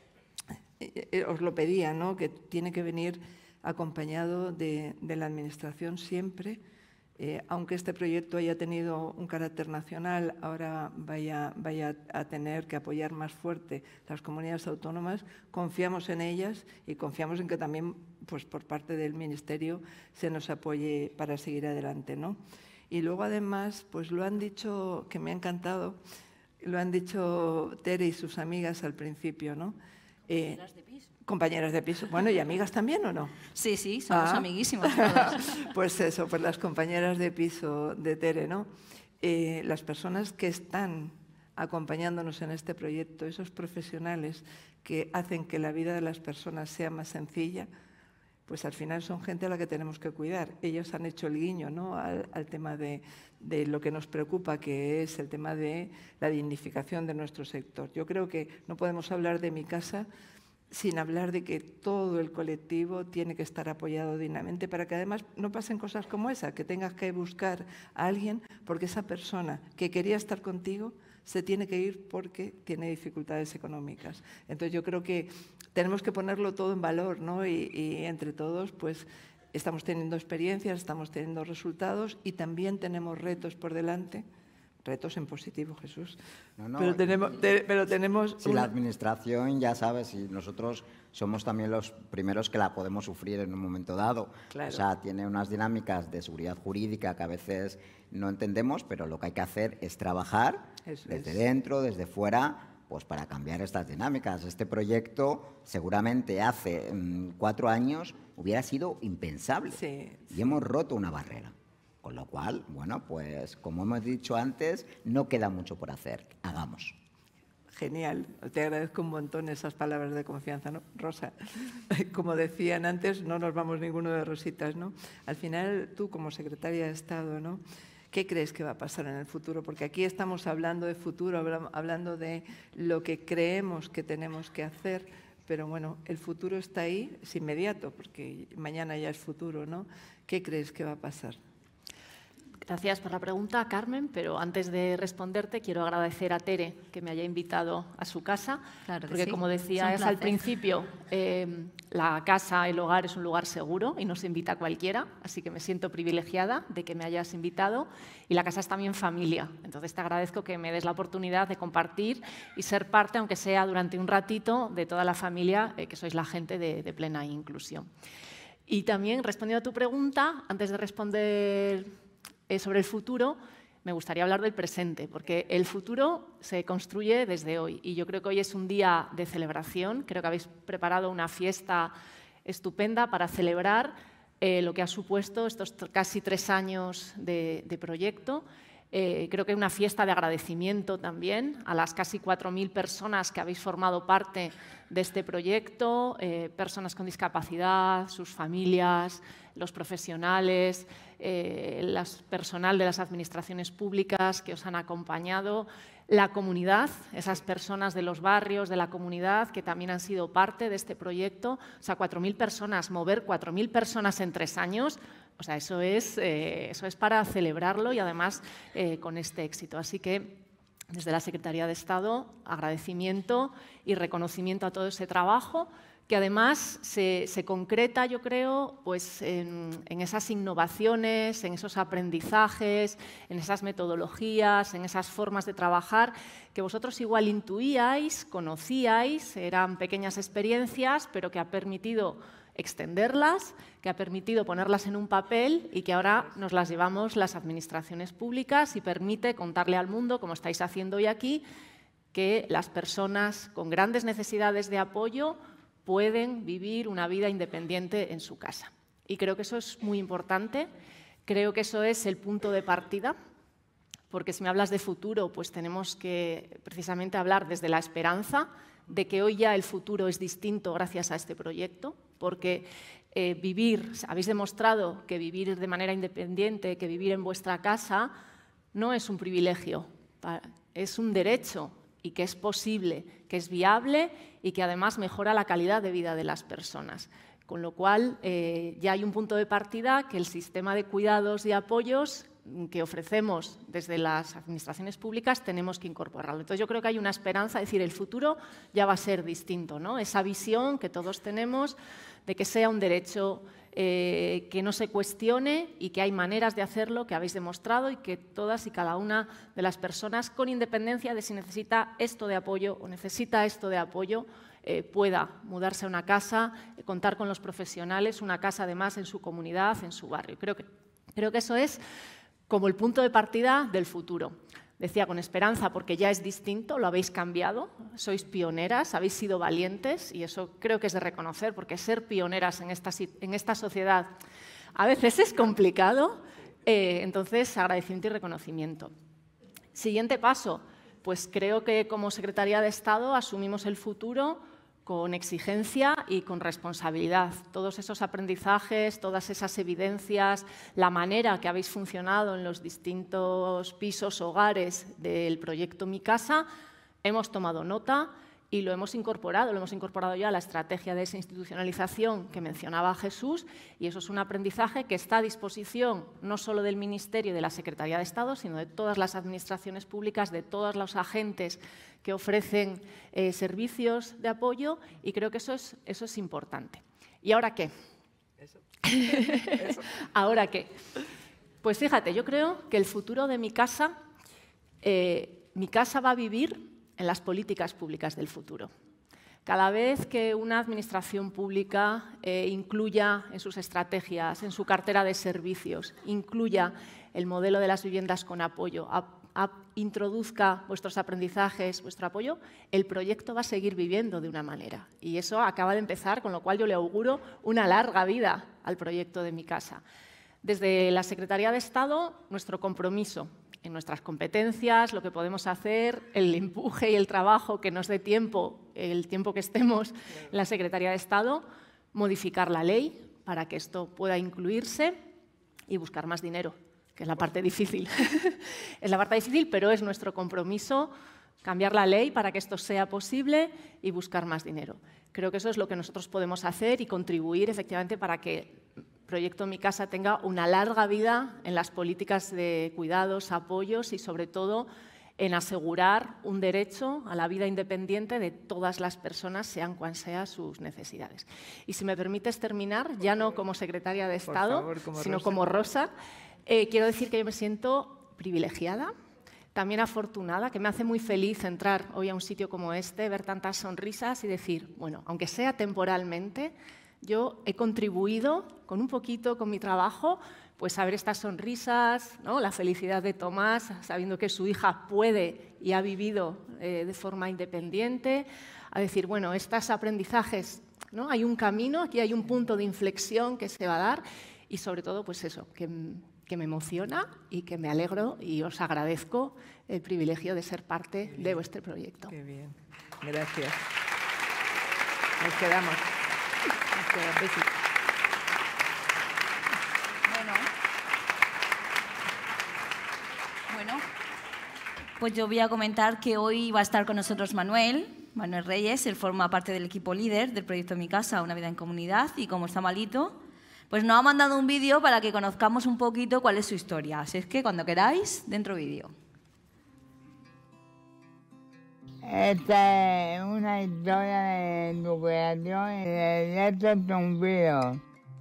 S8: os lo pedía, ¿no? Que tiene que venir acompañado de la Administración siempre, aunque este proyecto haya tenido un carácter nacional, ahora vaya a tener que apoyar más fuerte las comunidades autónomas, confiamos en ellas y confiamos en que también, pues, por parte del Ministerio se nos apoye para seguir adelante, ¿no? Y luego, además, pues lo han dicho, que me ha encantado, lo han dicho Tere y sus amigas al principio, ¿no?
S1: Compañeras de piso.
S8: Compañeras de piso. Bueno, ¿y amigas también o no?
S1: Sí, sí, somos amiguísimas todas.
S8: Pues eso, pues las compañeras de piso de Tere, ¿no? Las personas que están acompañándonos en este proyecto, esos profesionales que hacen que la vida de las personas sea más sencilla, pues al final son gente a la que tenemos que cuidar. Ellos han hecho el guiño, ¿no?, al tema de lo que nos preocupa, que es el tema de la dignificación de nuestro sector. Yo creo que no podemos hablar de mi casa sin hablar de que todo el colectivo tiene que estar apoyado dignamente para que además no pasen cosas como esa, que tengas que buscar a alguien porque esa persona que quería estar contigo se tiene que ir porque tiene dificultades económicas. Entonces yo creo que tenemos que ponerlo todo en valor, ¿no? Y entre todos pues estamos teniendo experiencias, estamos teniendo resultados y también tenemos retos por delante. Retos en positivo, Jesús.
S11: No,
S8: pero tenemos
S11: si la administración, ya sabes, y nosotros somos también los primeros que la podemos sufrir en un momento dado.
S8: Claro.
S11: O sea, tiene unas dinámicas de seguridad jurídica que a veces no entendemos, pero lo que hay que hacer es trabajar desde dentro, desde fuera, pues para cambiar estas dinámicas. Este proyecto seguramente hace 4 años hubiera sido impensable. Y hemos roto una barrera. Con lo cual, bueno, pues como hemos dicho antes, no queda mucho por hacer. Hagamos.
S8: Genial. Te agradezco un montón esas palabras de confianza, ¿no, Rosa? Como decían antes, no nos vamos ninguno de rositas, ¿no? Al final, tú como secretaria de Estado, ¿no?, ¿qué crees que va a pasar en el futuro? Porque aquí estamos hablando de futuro, hablando de lo que creemos que tenemos que hacer, pero bueno, el futuro está ahí, es inmediato, porque mañana ya es futuro, ¿no? ¿Qué crees que va a pasar?
S12: Gracias por la pregunta, Carmen, pero antes de responderte quiero agradecer a Tere que me haya invitado a su casa, porque como decías al principio, la casa, el hogar es un lugar seguro y nos invita a cualquiera, así que me siento privilegiada de que me hayas invitado y la casa es también familia, entonces te agradezco que me des la oportunidad de compartir y ser parte, aunque sea durante un ratito, de toda la familia, que sois la gente de Plena Inclusión. Y también, respondiendo a tu pregunta, antes de responder sobre el futuro, me gustaría hablar del presente, porque el futuro se construye desde hoy y yo creo que hoy es un día de celebración. Creo que habéis preparado una fiesta estupenda para celebrar lo que ha supuesto estos casi 3 años de proyecto. Creo que es una fiesta de agradecimiento también a las casi 4.000 personas que habéis formado parte de este proyecto, personas con discapacidad, sus familias, los profesionales, el personal de las administraciones públicas que os han acompañado, la comunidad, esas personas de los barrios, de la comunidad que también han sido parte de este proyecto. O sea, 4.000 personas, mover 4.000 personas en 3 años, o sea, eso es para celebrarlo y además con este éxito. Así que desde la Secretaría de Estado, agradecimiento y reconocimiento a todo ese trabajo que además se concreta, yo creo, pues en esas innovaciones, en esos aprendizajes, en esas metodologías, en esas formas de trabajar que vosotros igual intuíais, conocíais, eran pequeñas experiencias, pero que ha permitido extenderlas, que ha permitido ponerlas en un papel y que ahora nos las llevamos las administraciones públicas y permite contarle al mundo, como estáis haciendo hoy aquí, que las personas con grandes necesidades de apoyo pueden vivir una vida independiente en su casa. Y creo que eso es muy importante, creo que eso es el punto de partida, porque si me hablas de futuro, pues tenemos que precisamente hablar desde la esperanza de que hoy ya el futuro es distinto gracias a este proyecto, porque habéis demostrado que vivir de manera independiente, que vivir en vuestra casa, no es un privilegio, es un derecho y que es posible, que es viable y que además mejora la calidad de vida de las personas. Con lo cual, ya hay un punto de partida que el sistema de cuidados y apoyos que ofrecemos desde las administraciones públicas tenemos que incorporarlo. Entonces, yo creo que hay una esperanza, es decir, el futuro ya va a ser distinto, ¿no? Esa visión que todos tenemos de que sea un derecho que no se cuestione y que hay maneras de hacerlo que habéis demostrado y que todas y cada una de las personas, con independencia de si necesita esto de apoyo o necesita esto de apoyo, pueda mudarse a una casa, contar con los profesionales, una casa además en su comunidad, en su barrio. Creo que eso es como el punto de partida del futuro. Decía con esperanza porque ya es distinto, lo habéis cambiado, sois pioneras, habéis sido valientes y eso creo que es de reconocer porque ser pioneras en esta sociedad a veces es complicado, entonces agradecimiento y reconocimiento. Siguiente paso, pues creo que como Secretaría de Estado asumimos el futuro con exigencia y con responsabilidad. Todos esos aprendizajes, todas esas evidencias, la manera que habéis funcionado en los distintos pisos, hogares del proyecto Mi Casa, hemos tomado nota y lo hemos incorporado ya a la estrategia de desinstitucionalización que mencionaba Jesús, y eso es un aprendizaje que está a disposición no solo del Ministerio y de la Secretaría de Estado, sino de todas las administraciones públicas, de todos los agentes que ofrecen servicios de apoyo, y creo que eso es importante. ¿Y ahora qué? ¿Ahora qué? Pues fíjate, yo creo que el futuro de Mi Casa va a vivir en las políticas públicas del futuro. Cada vez que una administración pública incluya en sus estrategias, en su cartera de servicios, incluya el modelo de las viviendas con apoyo, introduzca vuestros aprendizajes, vuestro apoyo, el proyecto va a seguir viviendo de una manera. Y eso acaba de empezar, con lo cual yo le auguro una larga vida al proyecto de Mi Casa. Desde la Secretaría de Estado, nuestro compromiso en nuestras competencias, lo que podemos hacer, el empuje y el trabajo que nos dé tiempo, el tiempo que estemos en la Secretaría de Estado, modificar la ley para que esto pueda incluirse y buscar más dinero, que es la parte difícil. Es la parte difícil, pero es nuestro compromiso cambiar la ley para que esto sea posible y buscar más dinero. Creo que eso es lo que nosotros podemos hacer y contribuir efectivamente para que Proyecto Mi Casa tenga una larga vida en las políticas de cuidados, apoyos y, sobre todo, en asegurar un derecho a la vida independiente de todas las personas, sean cuales sean sus necesidades. Y si me permites terminar, ya no como secretaria de Estado, sino como Rosa, quiero decir que yo me siento privilegiada, también afortunada, que me hace muy feliz entrar hoy a un sitio como este, ver tantas sonrisas y decir, bueno, aunque sea temporalmente, yo he contribuido con un poquito, con mi trabajo, pues a ver estas sonrisas, ¿no? La felicidad de Tomás, sabiendo que su hija puede y ha vivido de forma independiente, a decir, bueno, estos aprendizajes, ¿no? Hay un camino, aquí hay un punto de inflexión que se va a dar y sobre todo, pues eso, que me emociona y que me alegro y os agradezco el privilegio de ser parte de vuestro proyecto.
S8: Qué bien, gracias. Nos quedamos.
S1: Bueno, pues yo voy a comentar que hoy va a estar con nosotros Manuel Reyes. Él forma parte del equipo líder del proyecto Mi Casa, una vida en comunidad, y como está malito, pues nos ha mandado un vídeo para que conozcamos un poquito cuál es su historia. Así es que cuando queráis, dentro vídeo.
S13: Esta es una historia de superación y de retos cumplidos.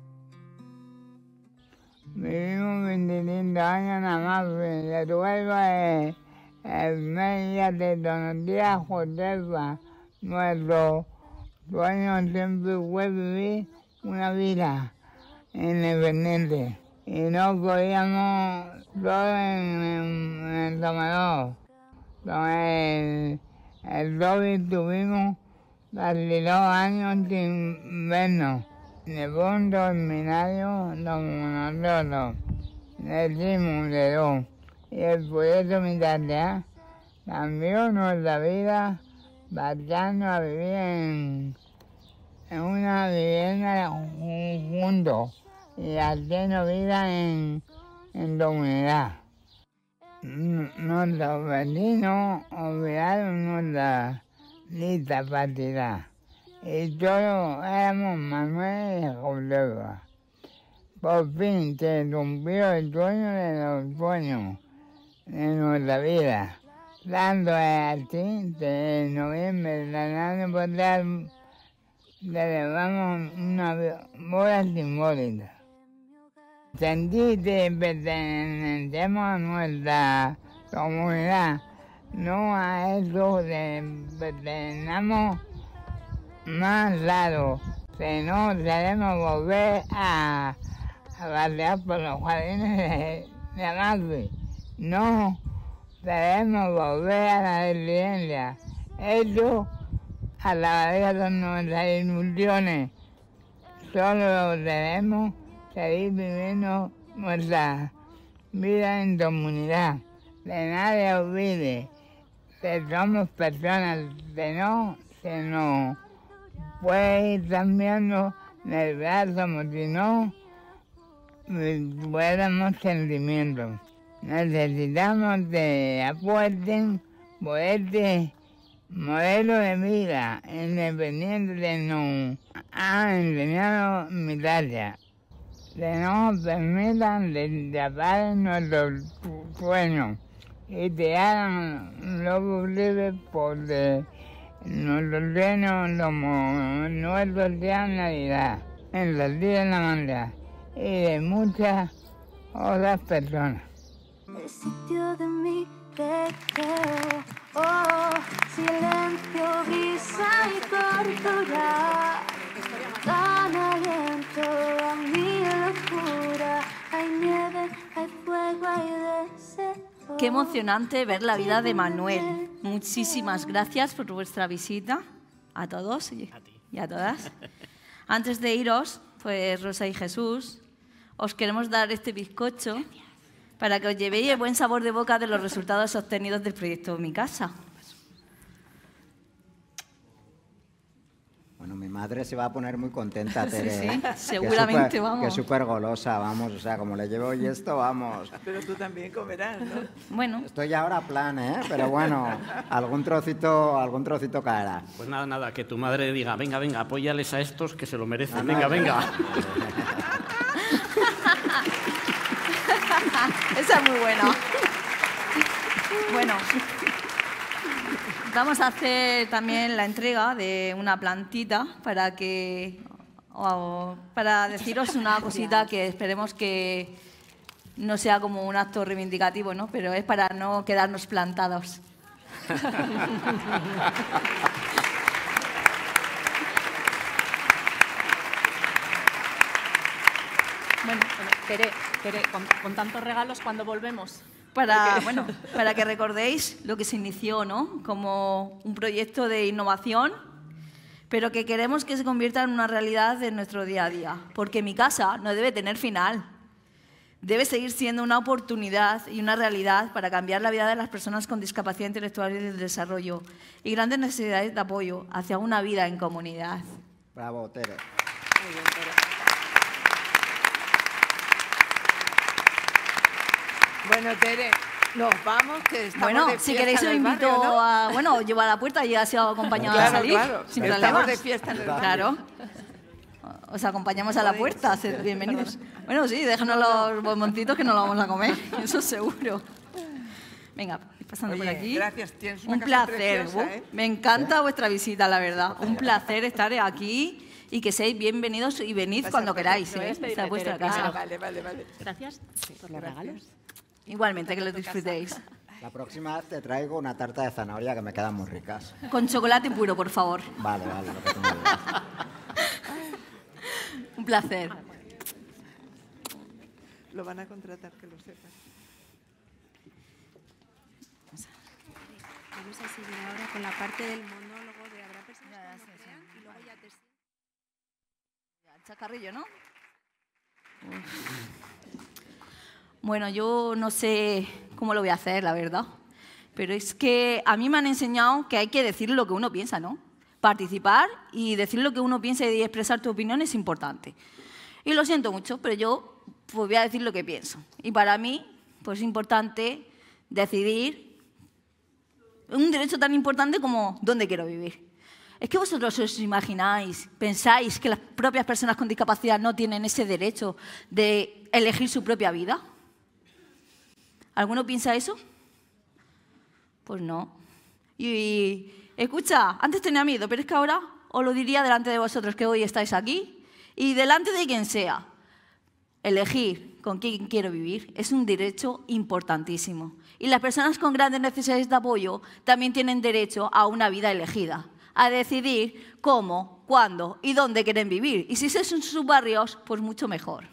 S13: Vivimos 25 años en Amalfi. Recuerdo el primer día que conocí a Josefa. Nuestro sueño siempre fue vivir una vida independiente. Y no podíamos solo en el tomador. Con el COVID tuvimos casi 2 años sin vernos. De pronto seminario como nosotros decimos de dos. Y el proyecto Mi Casa cambió nuestra vida pasando a vivir en una vivienda juntos y haciendo vida en comunidad. Nuestros vecinos olvidaron nuestra discapacidad y todos éramos Manuel y Josefa. Por fin se cumplió el sueño de los sueños de nuestra vida. Tanto es así que en noviembre del año pasado celebramos una boda simbólica. Sentí que pertenecemos a nuestra comunidad, no a eso que pertenecemos más lado, que no queremos volver a pasear por los jardines de Amalfi. No queremos volver a la residencia. Eso acabaría con nuestras ilusiones. Solo queremos seguir viviendo nuestra vida en comunidad. Que nadie olvide que somos personas que no se nos puedes ir cambiando de edad, como si no tuviéramos sentimientos. Necesitamos que apuesten por este modelo de vida independiente que nos ha enseñado mi talla. Que no permitan que apaguen nuestros sueños y que hagan lo posible porque nuestros sueños como nuestros días de Navidad, en los días de la Navidad y de muchas otras personas.
S14: El sitio de mi deseo, oh, silencio, brisa y tortura, dan aliento a mi locura, hay nieve, hay fuego, hay deseo.
S1: Qué emocionante ver la vida de Manuel. Muchísimas gracias por vuestra visita a todos y a todas. Antes de iros, pues Rosa y Jesús, os queremos dar este bizcocho para que os llevéis el buen sabor de boca de los resultados obtenidos del proyecto Mi Casa.
S11: Bueno, mi madre se va a poner muy contenta, Tere.
S1: Sí, seguramente, vamos.
S11: Que es súper golosa, vamos, o sea, como le llevo hoy esto, vamos.
S8: Pero tú también comerás, ¿no?
S1: Bueno.
S11: Estoy ahora a plan, ¿eh? Pero bueno, algún trocito caerá.
S10: Pues nada, que tu madre diga, venga, apóyales a estos que se lo merecen, venga.
S1: Esa es muy buena. Bueno, vamos a hacer también la entrega de una plantita para deciros una cosita que esperemos que no sea como un acto reivindicativo, ¿no? Pero es para no quedarnos plantados.
S12: Bueno, Tere, con tantos regalos, ¿cuándo volvemos?
S1: Para que recordéis lo que se inició, ¿no? Como un proyecto de innovación, pero que queremos que se convierta en una realidad de nuestro día a día. Porque Mi Casa no debe tener final. Debe seguir siendo una oportunidad y una realidad para cambiar la vida de las personas con discapacidad intelectual y del desarrollo y grandes necesidades de apoyo hacia una vida en comunidad.
S11: Bravo, Tere.
S8: Muy bien, Tere. Bueno, Tere, nos vamos, que estamos de fiesta.
S1: Si queréis os invito a... Bueno, llevo a la puerta y así os acompañado a salir.
S8: Claro,
S1: sin
S8: estamos
S1: problemas.
S8: de fiesta en el barrio.
S1: Claro. Os acompañamos a la puerta, sed bienvenidos. Bueno, sí, déjanos los bomboncitos que nos los vamos a comer, eso seguro. Venga, pasando por aquí.
S8: Gracias, tienes una
S1: Un
S8: casa
S1: placer.
S8: preciosa, ¿eh?
S1: Me encanta vuestra visita, la verdad. Un placer estar aquí y que seáis bienvenidos y venid cuando queráis. Esta es vuestra casa.
S8: Vale.
S12: Gracias por los regalos.
S1: Igualmente, que los disfrutéis.
S11: La próxima vez te traigo una tarta de zanahoria que me quedan muy ricas.
S1: Con chocolate puro, por favor.
S11: Vale, lo que tú me digas.
S1: Un placer.
S8: Lo van a contratar, que lo sepas.
S15: Vamos a seguir ahora con la parte del monólogo de habrá personas que no crean y luego ya te...
S1: Chacarrillo, ¿no? Bueno, yo no sé cómo lo voy a hacer, la verdad. Pero es que a mí me han enseñado que hay que decir lo que uno piensa, ¿no? Participar y decir lo que uno piensa y expresar tu opinión es importante. Y lo siento mucho, pero yo pues, voy a decir lo que pienso. Y para mí, pues es importante decidir un derecho tan importante como dónde quiero vivir. ¿Es que vosotros os imagináis, pensáis que las propias personas con discapacidad no tienen ese derecho de elegir su propia vida? ¿Alguno piensa eso? Pues no. Y escucha, antes tenía miedo, pero es que ahora os lo diría delante de vosotros que hoy estáis aquí y delante de quien sea. Elegir con quién quiero vivir es un derecho importantísimo. Y las personas con grandes necesidades de apoyo también tienen derecho a una vida elegida, a decidir cómo, cuándo y dónde quieren vivir. Y si es en sus barrios, pues mucho mejor.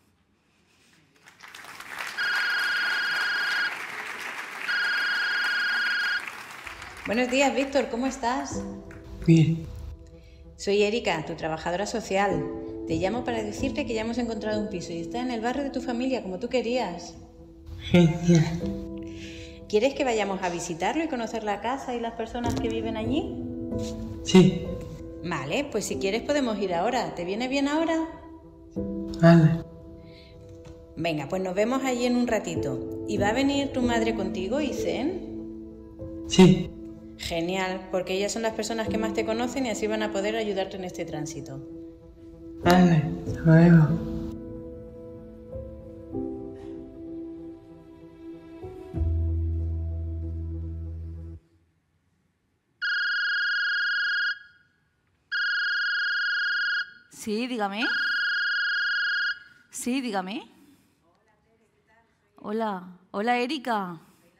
S16: Buenos días, Víctor, ¿cómo estás?
S17: Bien.
S16: Soy Erika, tu trabajadora social. Te llamo para decirte que ya hemos encontrado un piso y está en el barrio de tu familia, como tú querías.
S17: Genial.
S16: ¿Quieres que vayamos a visitarlo y conocer la casa y las personas que viven allí?
S17: Sí.
S16: Vale, pues si quieres podemos ir ahora. ¿Te viene bien ahora?
S17: Vale.
S16: Venga, pues nos vemos allí en un ratito. ¿Y va a venir tu madre contigo, Isen?
S17: Sí.
S16: Genial, porque ellas son las personas que más te conocen y así van a poder ayudarte en este tránsito.
S17: Vale, hasta luego.
S1: Sí, dígame. Sí, dígame. Hola, hola Erika.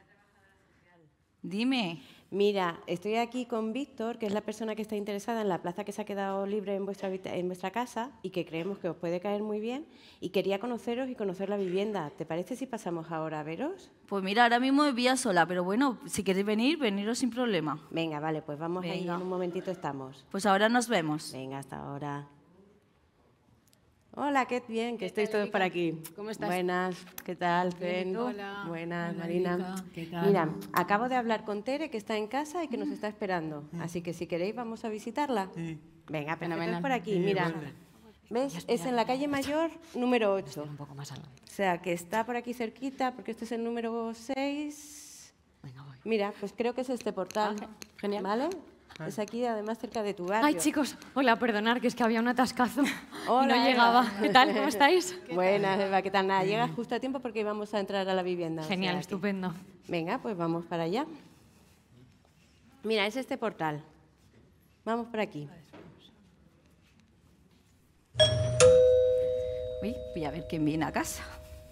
S1: Dime.
S3: Mira, estoy aquí con Víctor, que es la persona que está interesada en la plaza que se ha quedado libre en vuestra casa y que creemos que os puede caer muy bien, y quería conoceros y conocer la vivienda. ¿Te parece si pasamos ahora a veros?
S1: Pues mira, ahora mismo me pilla sola, pero bueno, si queréis venir, veniros sin problema.
S3: Venga, vale, pues vamos ahí, en un momentito estamos.
S1: Pues ahora nos vemos.
S3: Venga, hasta ahora. Hola, qué bien que estéis todos por aquí.
S18: ¿Cómo estás?
S3: Buenas, ¿qué tal,
S18: Bien,
S3: Fen?
S18: hola.
S3: Buenas,
S18: Hola,
S3: Marina.
S18: Erika, ¿qué tal?
S3: Mira, acabo de hablar con Tere, que está en casa y que nos está esperando. Así que si queréis vamos a visitarla. Venga, perfecto, es por aquí. Mira, ¿ves? Es en la calle Mayor, número 8.
S18: Un poco más alto.
S3: O sea, que está por aquí cerquita, porque este es el número 6. Mira, pues creo que es este portal.
S18: Genial.
S3: ¿Vale? Es aquí, además, cerca de tu barrio.
S18: Ay, chicos, hola, perdonar, que es que había un atascazo
S3: Hola,
S18: y no llegaba. ¿Qué tal? ¿Cómo estáis?
S3: Buenas, Eva, ¿qué tal? Nada, llegas justo a tiempo porque íbamos a entrar a la vivienda.
S18: Genial, estupendo.
S3: Venga, pues vamos para allá. Mira, es este portal. Vamos por aquí.
S1: Uy, voy a ver quién viene a casa.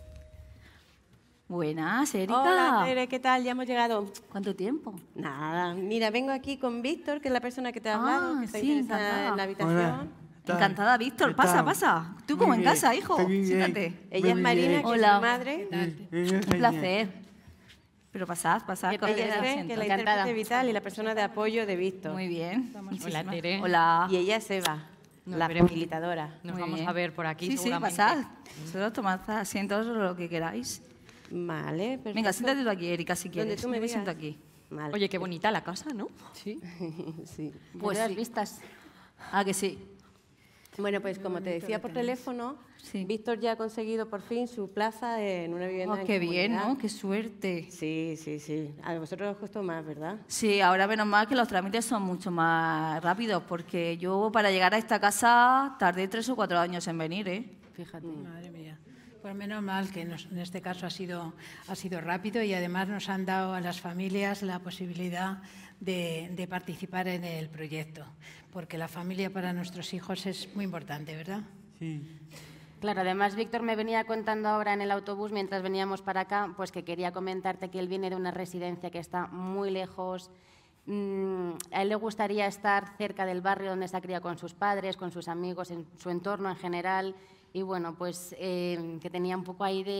S1: Buenas, Erika.
S3: Hola, Tere, ¿qué tal? Ya hemos llegado.
S1: ¿Cuánto tiempo?
S3: Nada. Mira, vengo aquí con Víctor, que es la persona que te ha hablado, que está interesada
S1: encantada.
S3: en la habitación.
S1: Hola. Encantada, Víctor. Pasa, pasa. Tú como en casa, hijo. Siéntate.
S3: Ella es Marina, que
S1: Hola.
S3: es su madre.
S1: Un placer. Pero pasad.
S3: Ella es Tere, que es la intérprete vital y la persona de apoyo de Víctor.
S1: Muy bien.
S18: Hola, Tere.
S1: Hola.
S3: Y ella es Eva,
S18: Nos
S3: la
S18: veremos.
S3: facilitadora.
S18: Nos
S1: Muy
S18: vamos
S1: bien.
S18: a ver por aquí,
S1: Sí,
S18: seguramente.
S1: sí, pasad. Vosotros tomad asientos o lo que queráis.
S3: Vale, perfecto.
S1: Venga, siéntate tú aquí, Erika, si
S3: Donde
S1: quieres.
S3: tú me
S1: Yo me
S3: digas.
S1: siento aquí.
S3: Vale.
S18: Oye, qué bonita la casa, ¿no?
S3: Sí. Sí.
S1: Pues
S18: las
S1: sí.
S18: vistas.
S1: Ah, que sí.
S3: Bueno, pues como te decía por teléfono, Víctor ya ha conseguido por fin su plaza en una vivienda en
S1: qué bien,
S3: comunidad.
S1: ¿no? Qué suerte.
S3: Sí, sí, sí. A vosotros os costó más, ¿verdad?
S1: Sí, ahora menos mal que los trámites son mucho más rápidos, porque yo para llegar a esta casa tardé 3 o 4 años en venir, ¿eh?
S18: Fíjate.
S15: Madre mía. Pues menos mal que en este caso ha sido rápido y además nos han dado a las familias la posibilidad de participar en el proyecto, porque la familia para nuestros hijos es muy importante, ¿verdad?
S17: Sí.
S19: Claro, además Víctor me venía contando ahora en el autobús mientras veníamos para acá, pues que quería comentarte que él viene de una residencia que está muy lejos. A él le gustaría estar cerca del barrio donde se ha criado con sus padres, con sus amigos, en su entorno en general. Y bueno, pues que tenía un poco ahí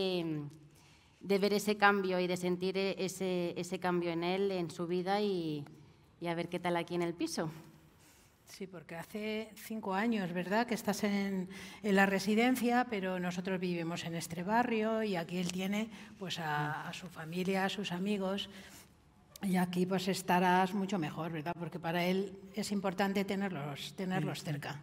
S19: de ver ese cambio y de sentir ese cambio en él, en su vida y a ver qué tal aquí en el piso.
S15: Sí, porque hace 5 años, ¿verdad?, que estás en la residencia, pero nosotros vivimos en este barrio y aquí él tiene pues a su familia, a sus amigos, y aquí pues estarás mucho mejor, ¿verdad?, porque para él es importante tenerlos cerca.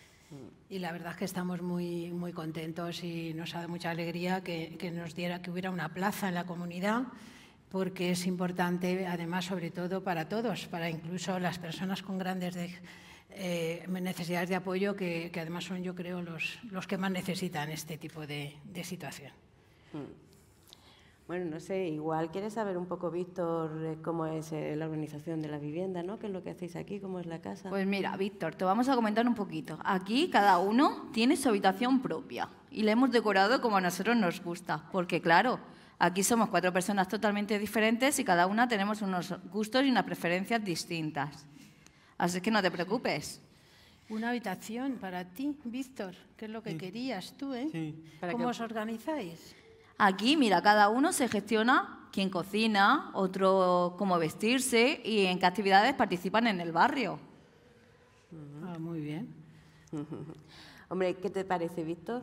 S15: Y la verdad es que estamos muy, muy contentos y nos ha dado mucha alegría que hubiera una plaza en la comunidad, porque es importante, además, sobre todo para todos, para incluso las personas con grandes necesidades de apoyo, que además son, yo creo, los que más necesitan este tipo de situación.
S3: Bueno, no sé, igual quieres saber un poco, Víctor, cómo es la organización de la vivienda, ¿no? ¿Qué es lo que hacéis aquí? ¿Cómo es la casa?
S1: Pues mira, Víctor, te vamos a comentar un poquito. Aquí cada uno tiene su habitación propia y la hemos decorado como a nosotros nos gusta, porque claro, aquí somos 4 personas totalmente diferentes y cada una tenemos unos gustos y unas preferencias distintas. Así que no te preocupes.
S15: Una habitación para ti, Víctor, que es lo que querías tú, ¿eh?
S17: Sí.
S15: ¿Cómo os organizáis?
S1: Aquí, mira, cada uno se gestiona quién cocina, otro cómo vestirse y en qué actividades participan en el barrio.
S15: Ah, muy bien.
S3: Hombre, ¿qué te parece, Víctor?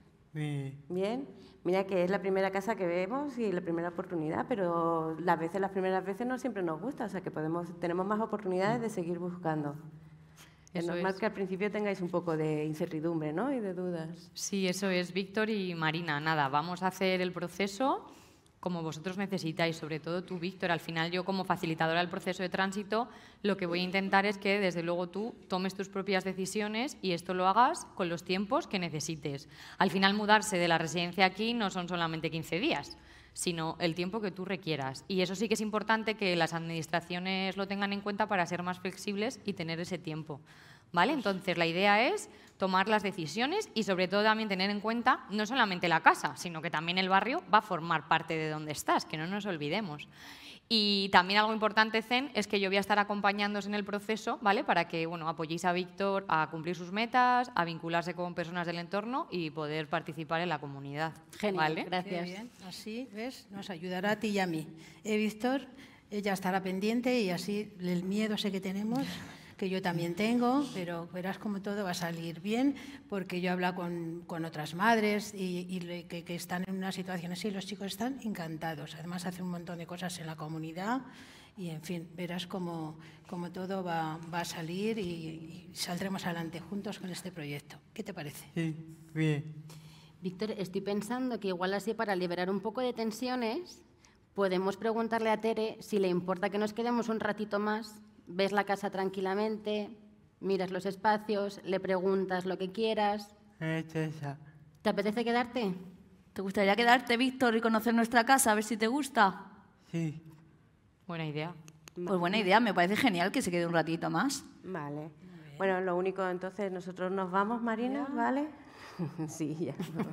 S3: Bien. Mira que es la primera casa que vemos y la primera oportunidad, pero las primeras veces no siempre nos gusta, o sea que tenemos más oportunidades de seguir buscando.
S20: Es normal que al principio tengáis un poco de incertidumbre, ¿no? Y de dudas.
S18: Sí, eso es, Víctor y Marina. Nada, vamos a hacer el proceso como vosotros necesitáis, sobre todo tú, Víctor. Al final, yo como facilitadora del proceso de tránsito, lo que voy a intentar es que, desde luego, tú tomes tus propias decisiones y esto lo hagas con los tiempos que necesites. Al final, mudarse de la residencia aquí no son solamente 15 días, sino el tiempo que tú requieras. Y eso sí que es importante que las administraciones lo tengan en cuenta para ser más flexibles y tener ese tiempo, ¿vale? Entonces, la idea es tomar las decisiones y, sobre todo, también tener en cuenta no solamente la casa, sino que también el barrio va a formar parte de donde estás, que no nos olvidemos. Y también algo importante, Zen, es que yo voy a estar acompañándoos en el proceso, ¿vale? Para que, bueno, apoyéis a Víctor a cumplir sus metas, a vincularse con personas del entorno y poder participar en la comunidad.
S19: Genial,
S18: ¿vale?
S19: gracias.
S15: Qué bien. Así, ¿ves? Nos ayudará a ti y a mí. Víctor, ella estará pendiente y así el miedo ese que tenemos, que yo también tengo, pero verás cómo todo va a salir bien, porque yo he hablado con otras madres que están en una situación así, los chicos están encantados. Además, hacen un montón de cosas en la comunidad y, en fin, verás cómo todo va a salir y saldremos adelante juntos con este proyecto. ¿Qué te parece?
S17: Sí, bien.
S19: Víctor, estoy pensando que igual así, para liberar un poco de tensiones, podemos preguntarle a Tere si le importa que nos quedemos un ratito más. Ves la casa tranquilamente, miras los espacios, le preguntas lo que quieras. ¿Te apetece quedarte?
S1: ¿Te gustaría quedarte, Víctor, y conocer nuestra casa, a ver si te gusta?
S17: Sí.
S18: Buena idea.
S1: Pues buena idea, me parece genial que se quede un ratito más.
S20: Vale. Bueno, lo único, entonces, nosotros nos vamos, Marina,
S15: ¿Ya?
S20: ¿vale? Sí, ya.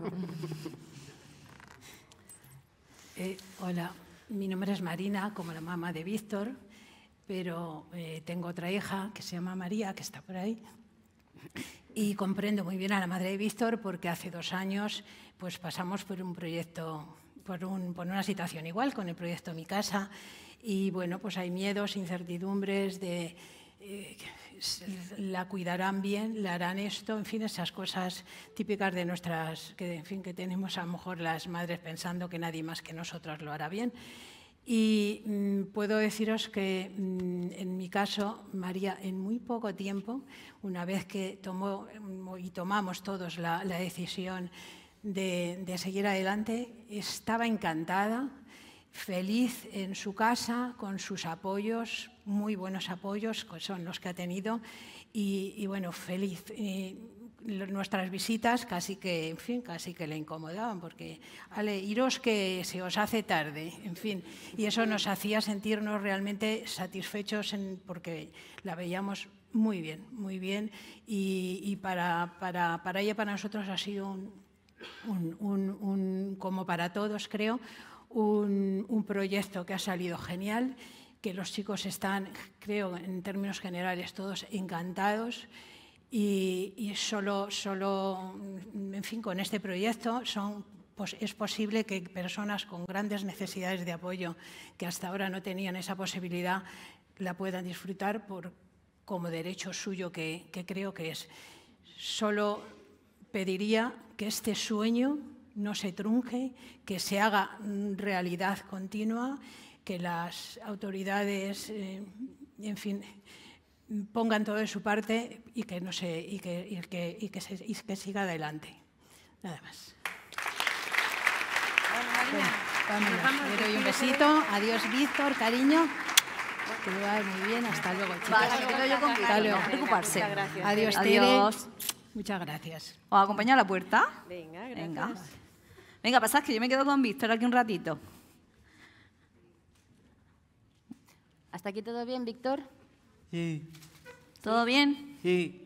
S15: Hola, mi nombre es Marina, como la mamá de Víctor, pero tengo otra hija que se llama María, que está por ahí, y comprendo muy bien a la madre de Víctor porque hace 2 años pues, pasamos por un proyecto, por una situación igual con el proyecto Mi Casa, y bueno, pues hay miedos, incertidumbres de la cuidarán bien, le harán esto, en fin, esas cosas típicas de nuestras, que tenemos a lo mejor las madres pensando que nadie más que nosotras lo hará bien. Y puedo deciros que en mi caso, María, en muy poco tiempo, una vez que tomamos todos la decisión de seguir adelante, estaba encantada, feliz en su casa, con sus apoyos, muy buenos apoyos, que son los que ha tenido, y bueno, feliz. Nuestras visitas casi que le incomodaban, porque, iros que se os hace tarde, en fin, y eso nos hacía sentirnos realmente satisfechos porque la veíamos muy bien, y para ella y para nosotros ha sido como para todos, creo, un proyecto que ha salido genial, que los chicos están, creo, en términos generales, todos encantados. Y solo, en fin, con este proyecto es posible que personas con grandes necesidades de apoyo que hasta ahora no tenían esa posibilidad la puedan disfrutar como derecho suyo que creo que es. Solo pediría que este sueño no se trunque, que se haga realidad continua, que las autoridades, en fin, pongan todo de su parte y que siga adelante. Nada más. Vámonos. Le doy un besito. Adiós, Víctor, cariño. Que lo vaya muy bien. Hasta luego, chicos.
S1: Vale, me quedo yo con
S15: Hasta luego.
S1: no preocuparse.
S15: Adiós,
S1: Adiós.
S15: Tere. Muchas gracias.
S1: ¿Os acompaño a la puerta?
S20: Venga, gracias.
S1: Venga, pasad que yo me quedo con Víctor aquí un ratito.
S19: ¿Hasta aquí todo bien, Víctor?
S17: Sí.
S1: ¿Todo bien?
S17: Sí.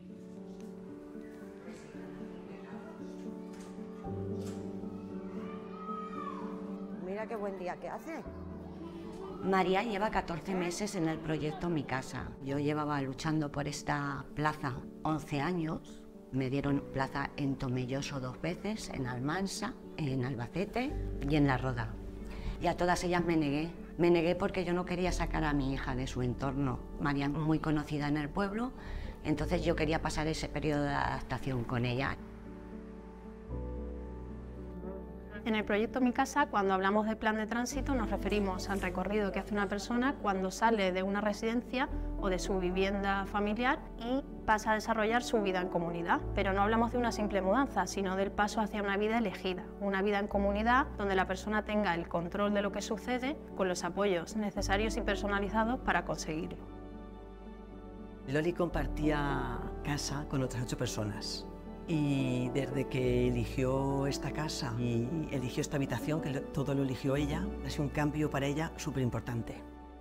S21: Mira qué buen día que hace. María lleva 14 meses en el proyecto Mi Casa. Yo llevaba luchando por esta plaza 11 años. Me dieron plaza en Tomelloso 2 veces, en Almansa, en Albacete y en La Roda. Y a todas ellas me negué. Me negué porque yo no quería sacar a mi hija de su entorno. María es muy conocida en el pueblo, entonces yo quería pasar ese periodo de adaptación con ella.
S2: En el proyecto Mi Casa, cuando hablamos de plan de tránsito, nos referimos al recorrido que hace una persona cuando sale de una residencia o de su vivienda familiar y pasa a desarrollar su vida en comunidad. Pero no hablamos de una simple mudanza, sino del paso hacia una vida elegida, una vida en comunidad donde la persona tenga el control de lo que sucede con los apoyos necesarios y personalizados para conseguirlo.
S22: Loli compartía casa con otras 8 personas. Y desde que eligió esta casa y eligió esta habitación, que todo lo eligió ella, ha sido un cambio para ella súper importante.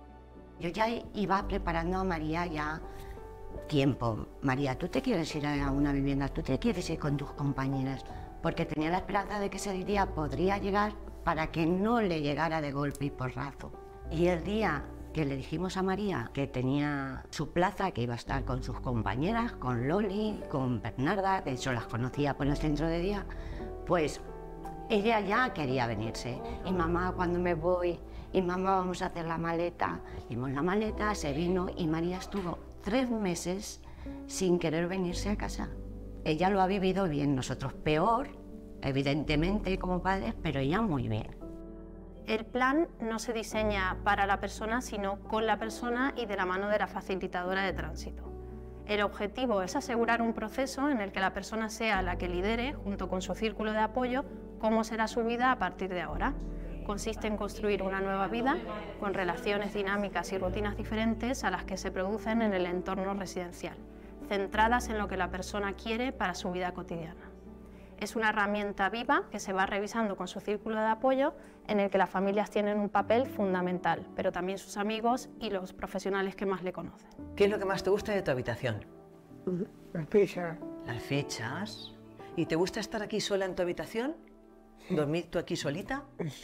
S21: Yo ya iba preparando a María ya tiempo. María, ¿tú te quieres ir a una vivienda? ¿Tú te quieres ir con tus compañeras? Porque tenía la esperanza de que ese día podría llegar para que no le llegara de golpe y porrazo. Y el día que le dijimos a María que tenía su plaza, que iba a estar con sus compañeras, con Loli, con Bernarda, de hecho las conocía por el centro de día, pues ella ya quería venirse. Y mamá, ¿cuándo me voy? Y mamá, vamos a hacer la maleta. Hicimos la maleta, se vino y María estuvo 3 meses sin querer venirse a casa. Ella lo ha vivido bien, nosotros peor, evidentemente como padres, pero ella muy bien.
S2: El plan no se diseña para la persona, sino con la persona y de la mano de la facilitadora de tránsito. El objetivo es asegurar un proceso en el que la persona sea la que lidere, junto con su círculo de apoyo, cómo será su vida a partir de ahora. Consiste en construir una nueva vida con relaciones dinámicas y rutinas diferentes a las que se producen en el entorno residencial, centradas en lo que la persona quiere para su vida cotidiana. Es una herramienta viva que se va revisando con su círculo de apoyo, en el que las familias tienen un papel fundamental, pero también sus amigos y los profesionales que más le conocen.
S22: ¿Qué es lo que más te gusta de tu habitación?
S13: Las fechas.
S22: Las fechas. ¿Y te gusta estar aquí sola en tu habitación? ¿Dormir tú aquí solita?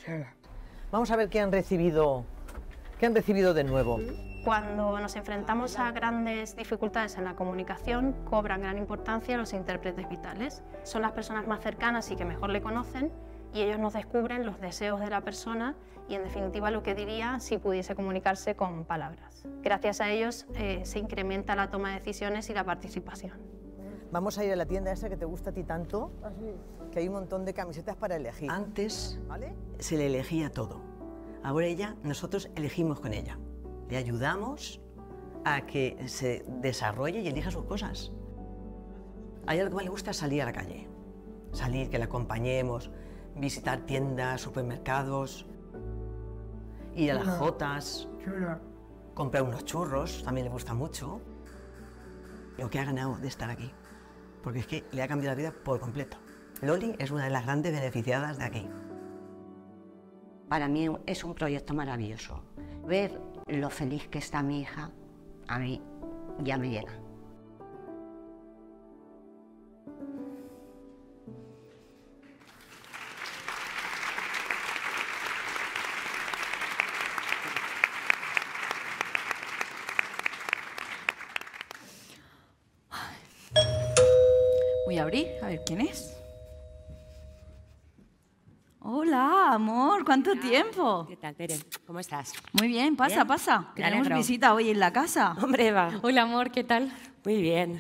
S22: Vamos a ver qué han recibido de nuevo.
S2: Cuando nos enfrentamos a grandes dificultades en la comunicación, cobran gran importancia los intérpretes vitales. Son las personas más cercanas y que mejor le conocen, y ellos nos descubren los deseos de la persona y, en definitiva, lo que diría si pudiese comunicarse con palabras. Gracias a ellos se incrementa la toma de decisiones y la participación.
S22: Vamos a ir a la tienda esa que te gusta a ti tanto, que hay un montón de camisetas para elegir. Antes se le elegía todo. Ahora nosotros elegimos con ella. Le ayudamos a que se desarrolle y elija sus cosas. A ella lo que más le gusta es salir a la calle. Salir, que la acompañemos, visitar tiendas, supermercados, ir a las jotas, comprar unos churros, también le gusta mucho. Lo que ha ganado de estar aquí, porque es que le ha cambiado la vida por completo. Loli es una de las grandes beneficiadas de aquí.
S21: Para mí es un proyecto maravilloso. Ver lo feliz que está mi hija, a mí ya me llena.
S1: Voy a abrir, a ver quién es. Hola, amor, ¿cuánto tiempo?
S23: ¿Qué tal, Tere? ¿Cómo estás?
S1: Muy bien, pasa,
S23: ¿Bien?
S1: pasa.
S23: Me
S1: Tenemos
S23: alegro.
S1: visita hoy en la casa.
S23: Hombre, Eva.
S18: Hola, amor, ¿qué tal?
S23: Muy bien.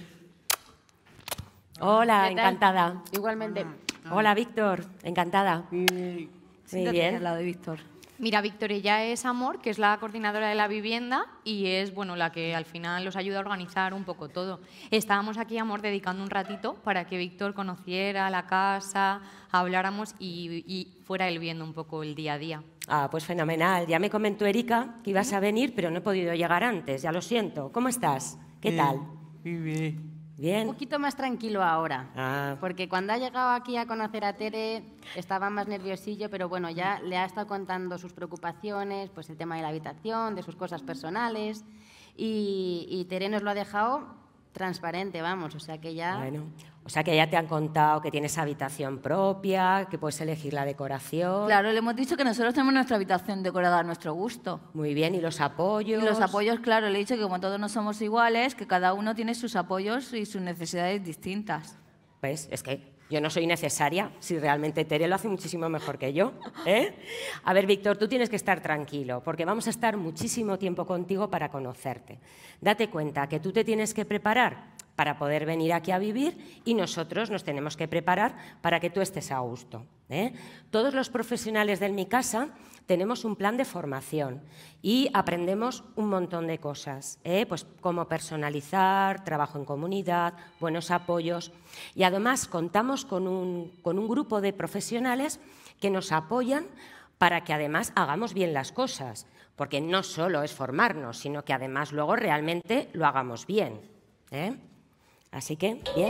S23: Hola,
S19: ¿Qué tal?
S23: encantada.
S19: Igualmente.
S23: Hola, Víctor, encantada. Muy
S1: Siéntate
S23: bien.
S1: al lado de Víctor.
S18: Mira, Víctor, ella es Amor, que es la coordinadora de la vivienda y es la que al final los ayuda a organizar un poco todo. Estábamos aquí, Amor, dedicando un ratito para que Víctor conociera la casa, habláramos y fuera él viendo un poco el día a día.
S23: Ah, pues fenomenal. Ya me comentó Erika que ibas a venir, pero no he podido llegar antes, ya lo siento. ¿Cómo estás? ¿Qué tal?
S17: Muy bien.
S23: Bien.
S19: Un poquito más tranquilo ahora,
S23: Ah,
S19: porque cuando ha llegado aquí a conocer a Tere estaba más nerviosillo, pero bueno, ya le ha estado contando sus preocupaciones, pues el tema de la habitación, de sus cosas personales, y Tere nos lo ha dejado transparente, vamos, o sea que ya...
S23: bueno. O sea que ya te han contado que tienes habitación propia, que puedes elegir la decoración.
S1: Claro, le hemos dicho que nosotros tenemos nuestra habitación decorada a nuestro gusto.
S23: Muy bien, ¿y los apoyos?
S1: Y los apoyos, claro, le he dicho que como todos no somos iguales, que cada uno tiene sus apoyos y sus necesidades distintas.
S23: Pues es que yo no soy necesaria, si realmente Tere lo hace muchísimo mejor que yo, ¿eh? A ver, Víctor, tú tienes que estar tranquilo, porque vamos a estar muchísimo tiempo contigo para conocerte. Date cuenta que tú te tienes que preparar para poder venir aquí a vivir y nosotros nos tenemos que preparar para que tú estés a gusto, ¿eh? Todos los profesionales de Mi Casa tenemos un plan de formación y aprendemos un montón de cosas, pues cómo personalizar, trabajo en comunidad, buenos apoyos, y además contamos con un grupo de profesionales que nos apoyan para que además hagamos bien las cosas, porque no solo es formarnos, sino que además luego realmente lo hagamos bien, ¿eh? Así que, bien.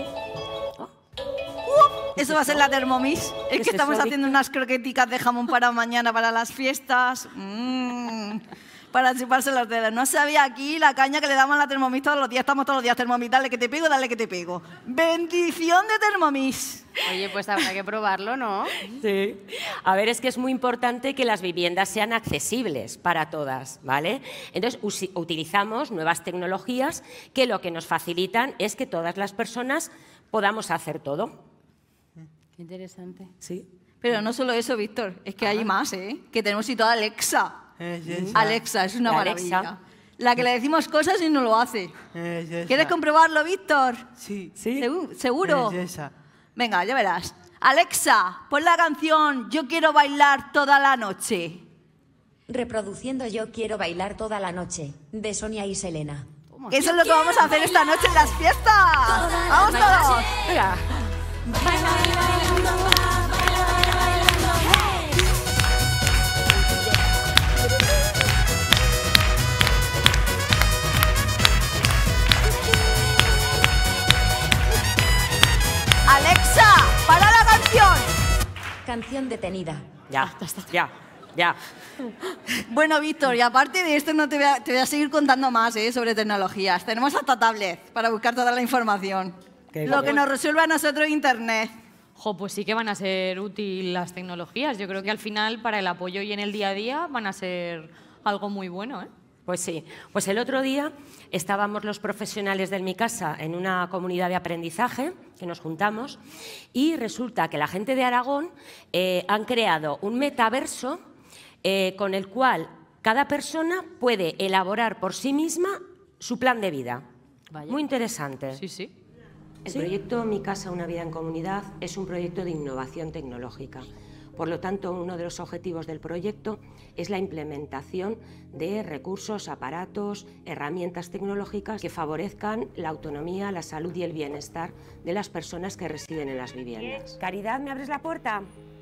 S1: Eso va a ser la Thermomix. Es que estamos haciendo unas croqueticas de jamón para mañana, para las fiestas. Para chuparse los dedos. No sabía aquí la caña que le damos a la Thermomix todos los días. Estamos todos los días Thermomix. Dale que te pego, dale que te pego. Bendición de Thermomix.
S19: Oye, pues habrá que probarlo, ¿no?
S23: Sí. A ver, es que es muy importante que las viviendas sean accesibles para todas, ¿vale? Entonces, utilizamos nuevas tecnologías que lo que nos facilitan es que todas las personas podamos hacer todo.
S19: Qué interesante.
S23: Sí.
S1: Pero no solo eso, Víctor, es que hay más, ¿eh? Que tenemos y toda Alexa. Alexa, es una maravilla.
S23: Alexa.
S1: La que le decimos cosas y no lo hace. ¿Quieres comprobarlo, Víctor?
S17: Sí.
S1: ¿Seguro? Venga, ya verás. Alexa, pon la canción Yo quiero bailar toda la noche.
S5: Reproduciendo Yo quiero bailar toda la noche, de Sonia y Selena.
S1: Eso es lo que vamos a hacer esta noche en las fiestas. ¡Vamos todos!
S23: Venga.
S1: Alexa, para la canción.
S5: Canción detenida.
S23: Ya.
S1: Bueno, Víctor, y aparte de esto te voy a seguir contando más sobre tecnologías. Tenemos hasta tablets para buscar toda la información. Lo que nos resuelve a nosotros Internet.
S18: Pues sí que van a ser útiles las tecnologías. Yo creo que al final para el apoyo y en el día a día van a ser algo muy bueno, ¿eh?
S23: Pues sí. Pues el otro día estábamos los profesionales de Mi Casa en una comunidad de aprendizaje que nos juntamos y resulta que la gente de Aragón han creado un metaverso con el cual cada persona puede elaborar por sí misma su plan de vida.
S18: Vaya.
S23: Muy interesante.
S18: Sí.
S23: El proyecto Mi Casa, una vida en comunidad es un proyecto de innovación tecnológica. Por lo tanto, uno de los objetivos del proyecto es la implementación de recursos, aparatos, herramientas tecnológicas que favorezcan la autonomía, la salud y el bienestar de las personas que residen en las viviendas. Caridad, ¿me abres la puerta?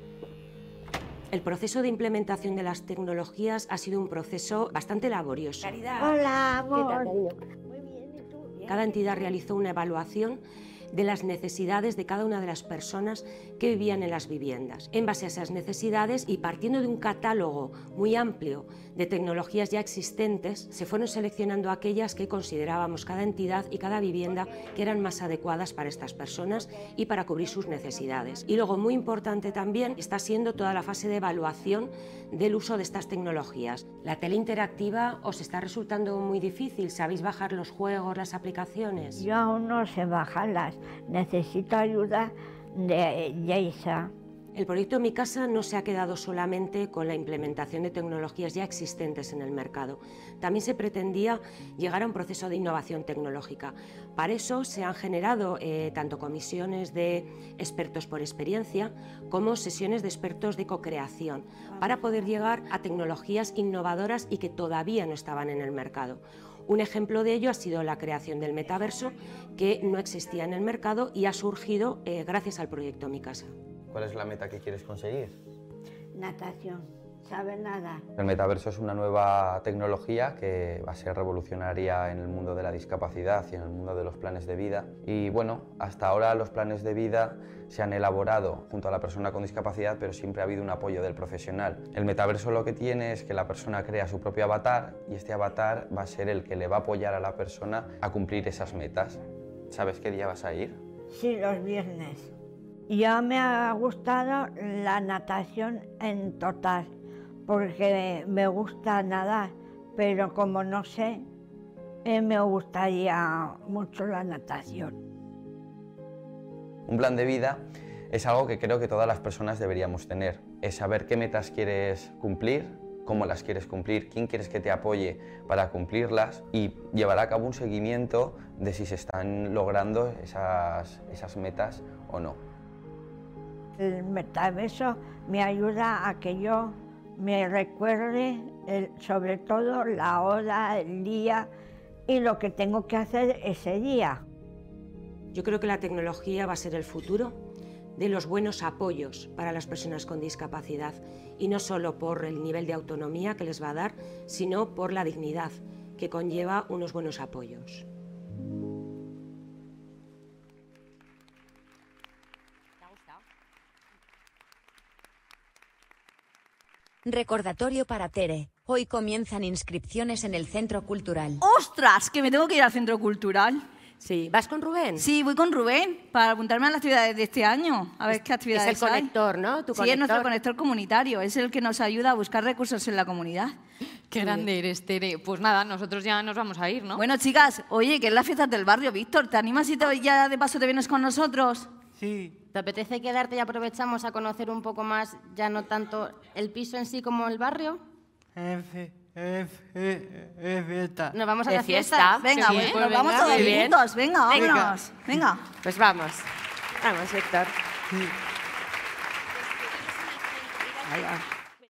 S23: El proceso de implementación de las tecnologías ha sido un proceso bastante laborioso. Caridad.
S6: Hola, amor.
S23: ¿Qué tal, cariño?
S6: Muy bien, ¿y tú?
S23: Cada entidad realizó una evaluación de las necesidades de cada una de las personas que vivían en las viviendas. En base a esas necesidades y partiendo de un catálogo muy amplio de tecnologías ya existentes, se fueron seleccionando aquellas que considerábamos cada entidad y cada vivienda que eran más adecuadas para estas personas y para cubrir sus necesidades. Y luego, muy importante también, está siendo toda la fase de evaluación del uso de estas tecnologías. La tele interactiva os está resultando muy difícil. ¿Sabéis bajar los juegos, las aplicaciones?
S6: Yo aún no sé bajarlas. Necesito ayuda de Yeisa.
S23: El proyecto Mi Casa no se ha quedado solamente con la implementación de tecnologías ya existentes en el mercado. También se pretendía llegar a un proceso de innovación tecnológica. Para eso se han generado tanto comisiones de expertos por experiencia como sesiones de expertos de co-creación para poder llegar a tecnologías innovadoras y que todavía no estaban en el mercado. Un ejemplo de ello ha sido la creación del metaverso, que no existía en el mercado y ha surgido gracias al proyecto Mi Casa.
S7: ¿Cuál es la meta que quieres conseguir?
S6: Natación. ¿Sabes nadar?
S7: El metaverso es una nueva tecnología que va a ser revolucionaria en el mundo de la discapacidad y en el mundo de los planes de vida. Y bueno, hasta ahora los planes de vida se han elaborado junto a la persona con discapacidad, pero siempre ha habido un apoyo del profesional. El metaverso lo que tiene es que la persona crea su propio avatar y este avatar va a ser el que le va a apoyar a la persona a cumplir esas metas. ¿Sabes qué día vas a ir?
S6: Sí, los viernes. Ya me ha gustado la natación en total, porque me gusta nadar, pero como no sé, me gustaría mucho la natación.
S7: Un plan de vida es algo que creo que todas las personas deberíamos tener. Es saber qué metas quieres cumplir, cómo las quieres cumplir, quién quieres que te apoye para cumplirlas y llevar a cabo un seguimiento de si se están logrando esas metas o no.
S6: El metaverso me ayuda a que yo me recuerde sobre todo la hora, el día y lo que tengo que hacer ese día.
S23: Yo creo que la tecnología va a ser el futuro de los buenos apoyos para las personas con discapacidad, y no solo por el nivel de autonomía que les va a dar, sino por la dignidad que conlleva unos buenos apoyos.
S5: Recordatorio para Tere. Hoy comienzan inscripciones en el Centro Cultural.
S1: ¡Ostras! Que me tengo que ir al Centro Cultural.
S23: Sí, ¿vas con Rubén?
S1: Sí, voy con Rubén para apuntarme a las actividades de este año. A ver qué actividades hay.
S23: Es el conector, ¿no?
S1: Sí, es nuestro conector comunitario. Es el que nos ayuda a buscar recursos en la comunidad.
S18: Qué grande eres, Tere. Pues nada, nosotros ya nos vamos a ir, ¿no?
S1: Bueno, chicas, oye, que es la fiesta del barrio, Víctor. ¿Te animas y ya de paso te vienes con nosotros?
S17: Sí.
S19: ¿Te apetece quedarte y aprovechamos a conocer un poco más, ya no tanto el piso en sí como el barrio?
S17: Fiesta.
S19: ¿Nos vamos a
S23: ¿De
S19: la
S23: fiesta?
S1: Venga,
S23: Qué bien.
S1: pues nos vamos todos juntos. Venga, vámonos. Venga.
S23: Pues vamos. Vamos, Víctor.
S17: Sí.
S1: Ahí va.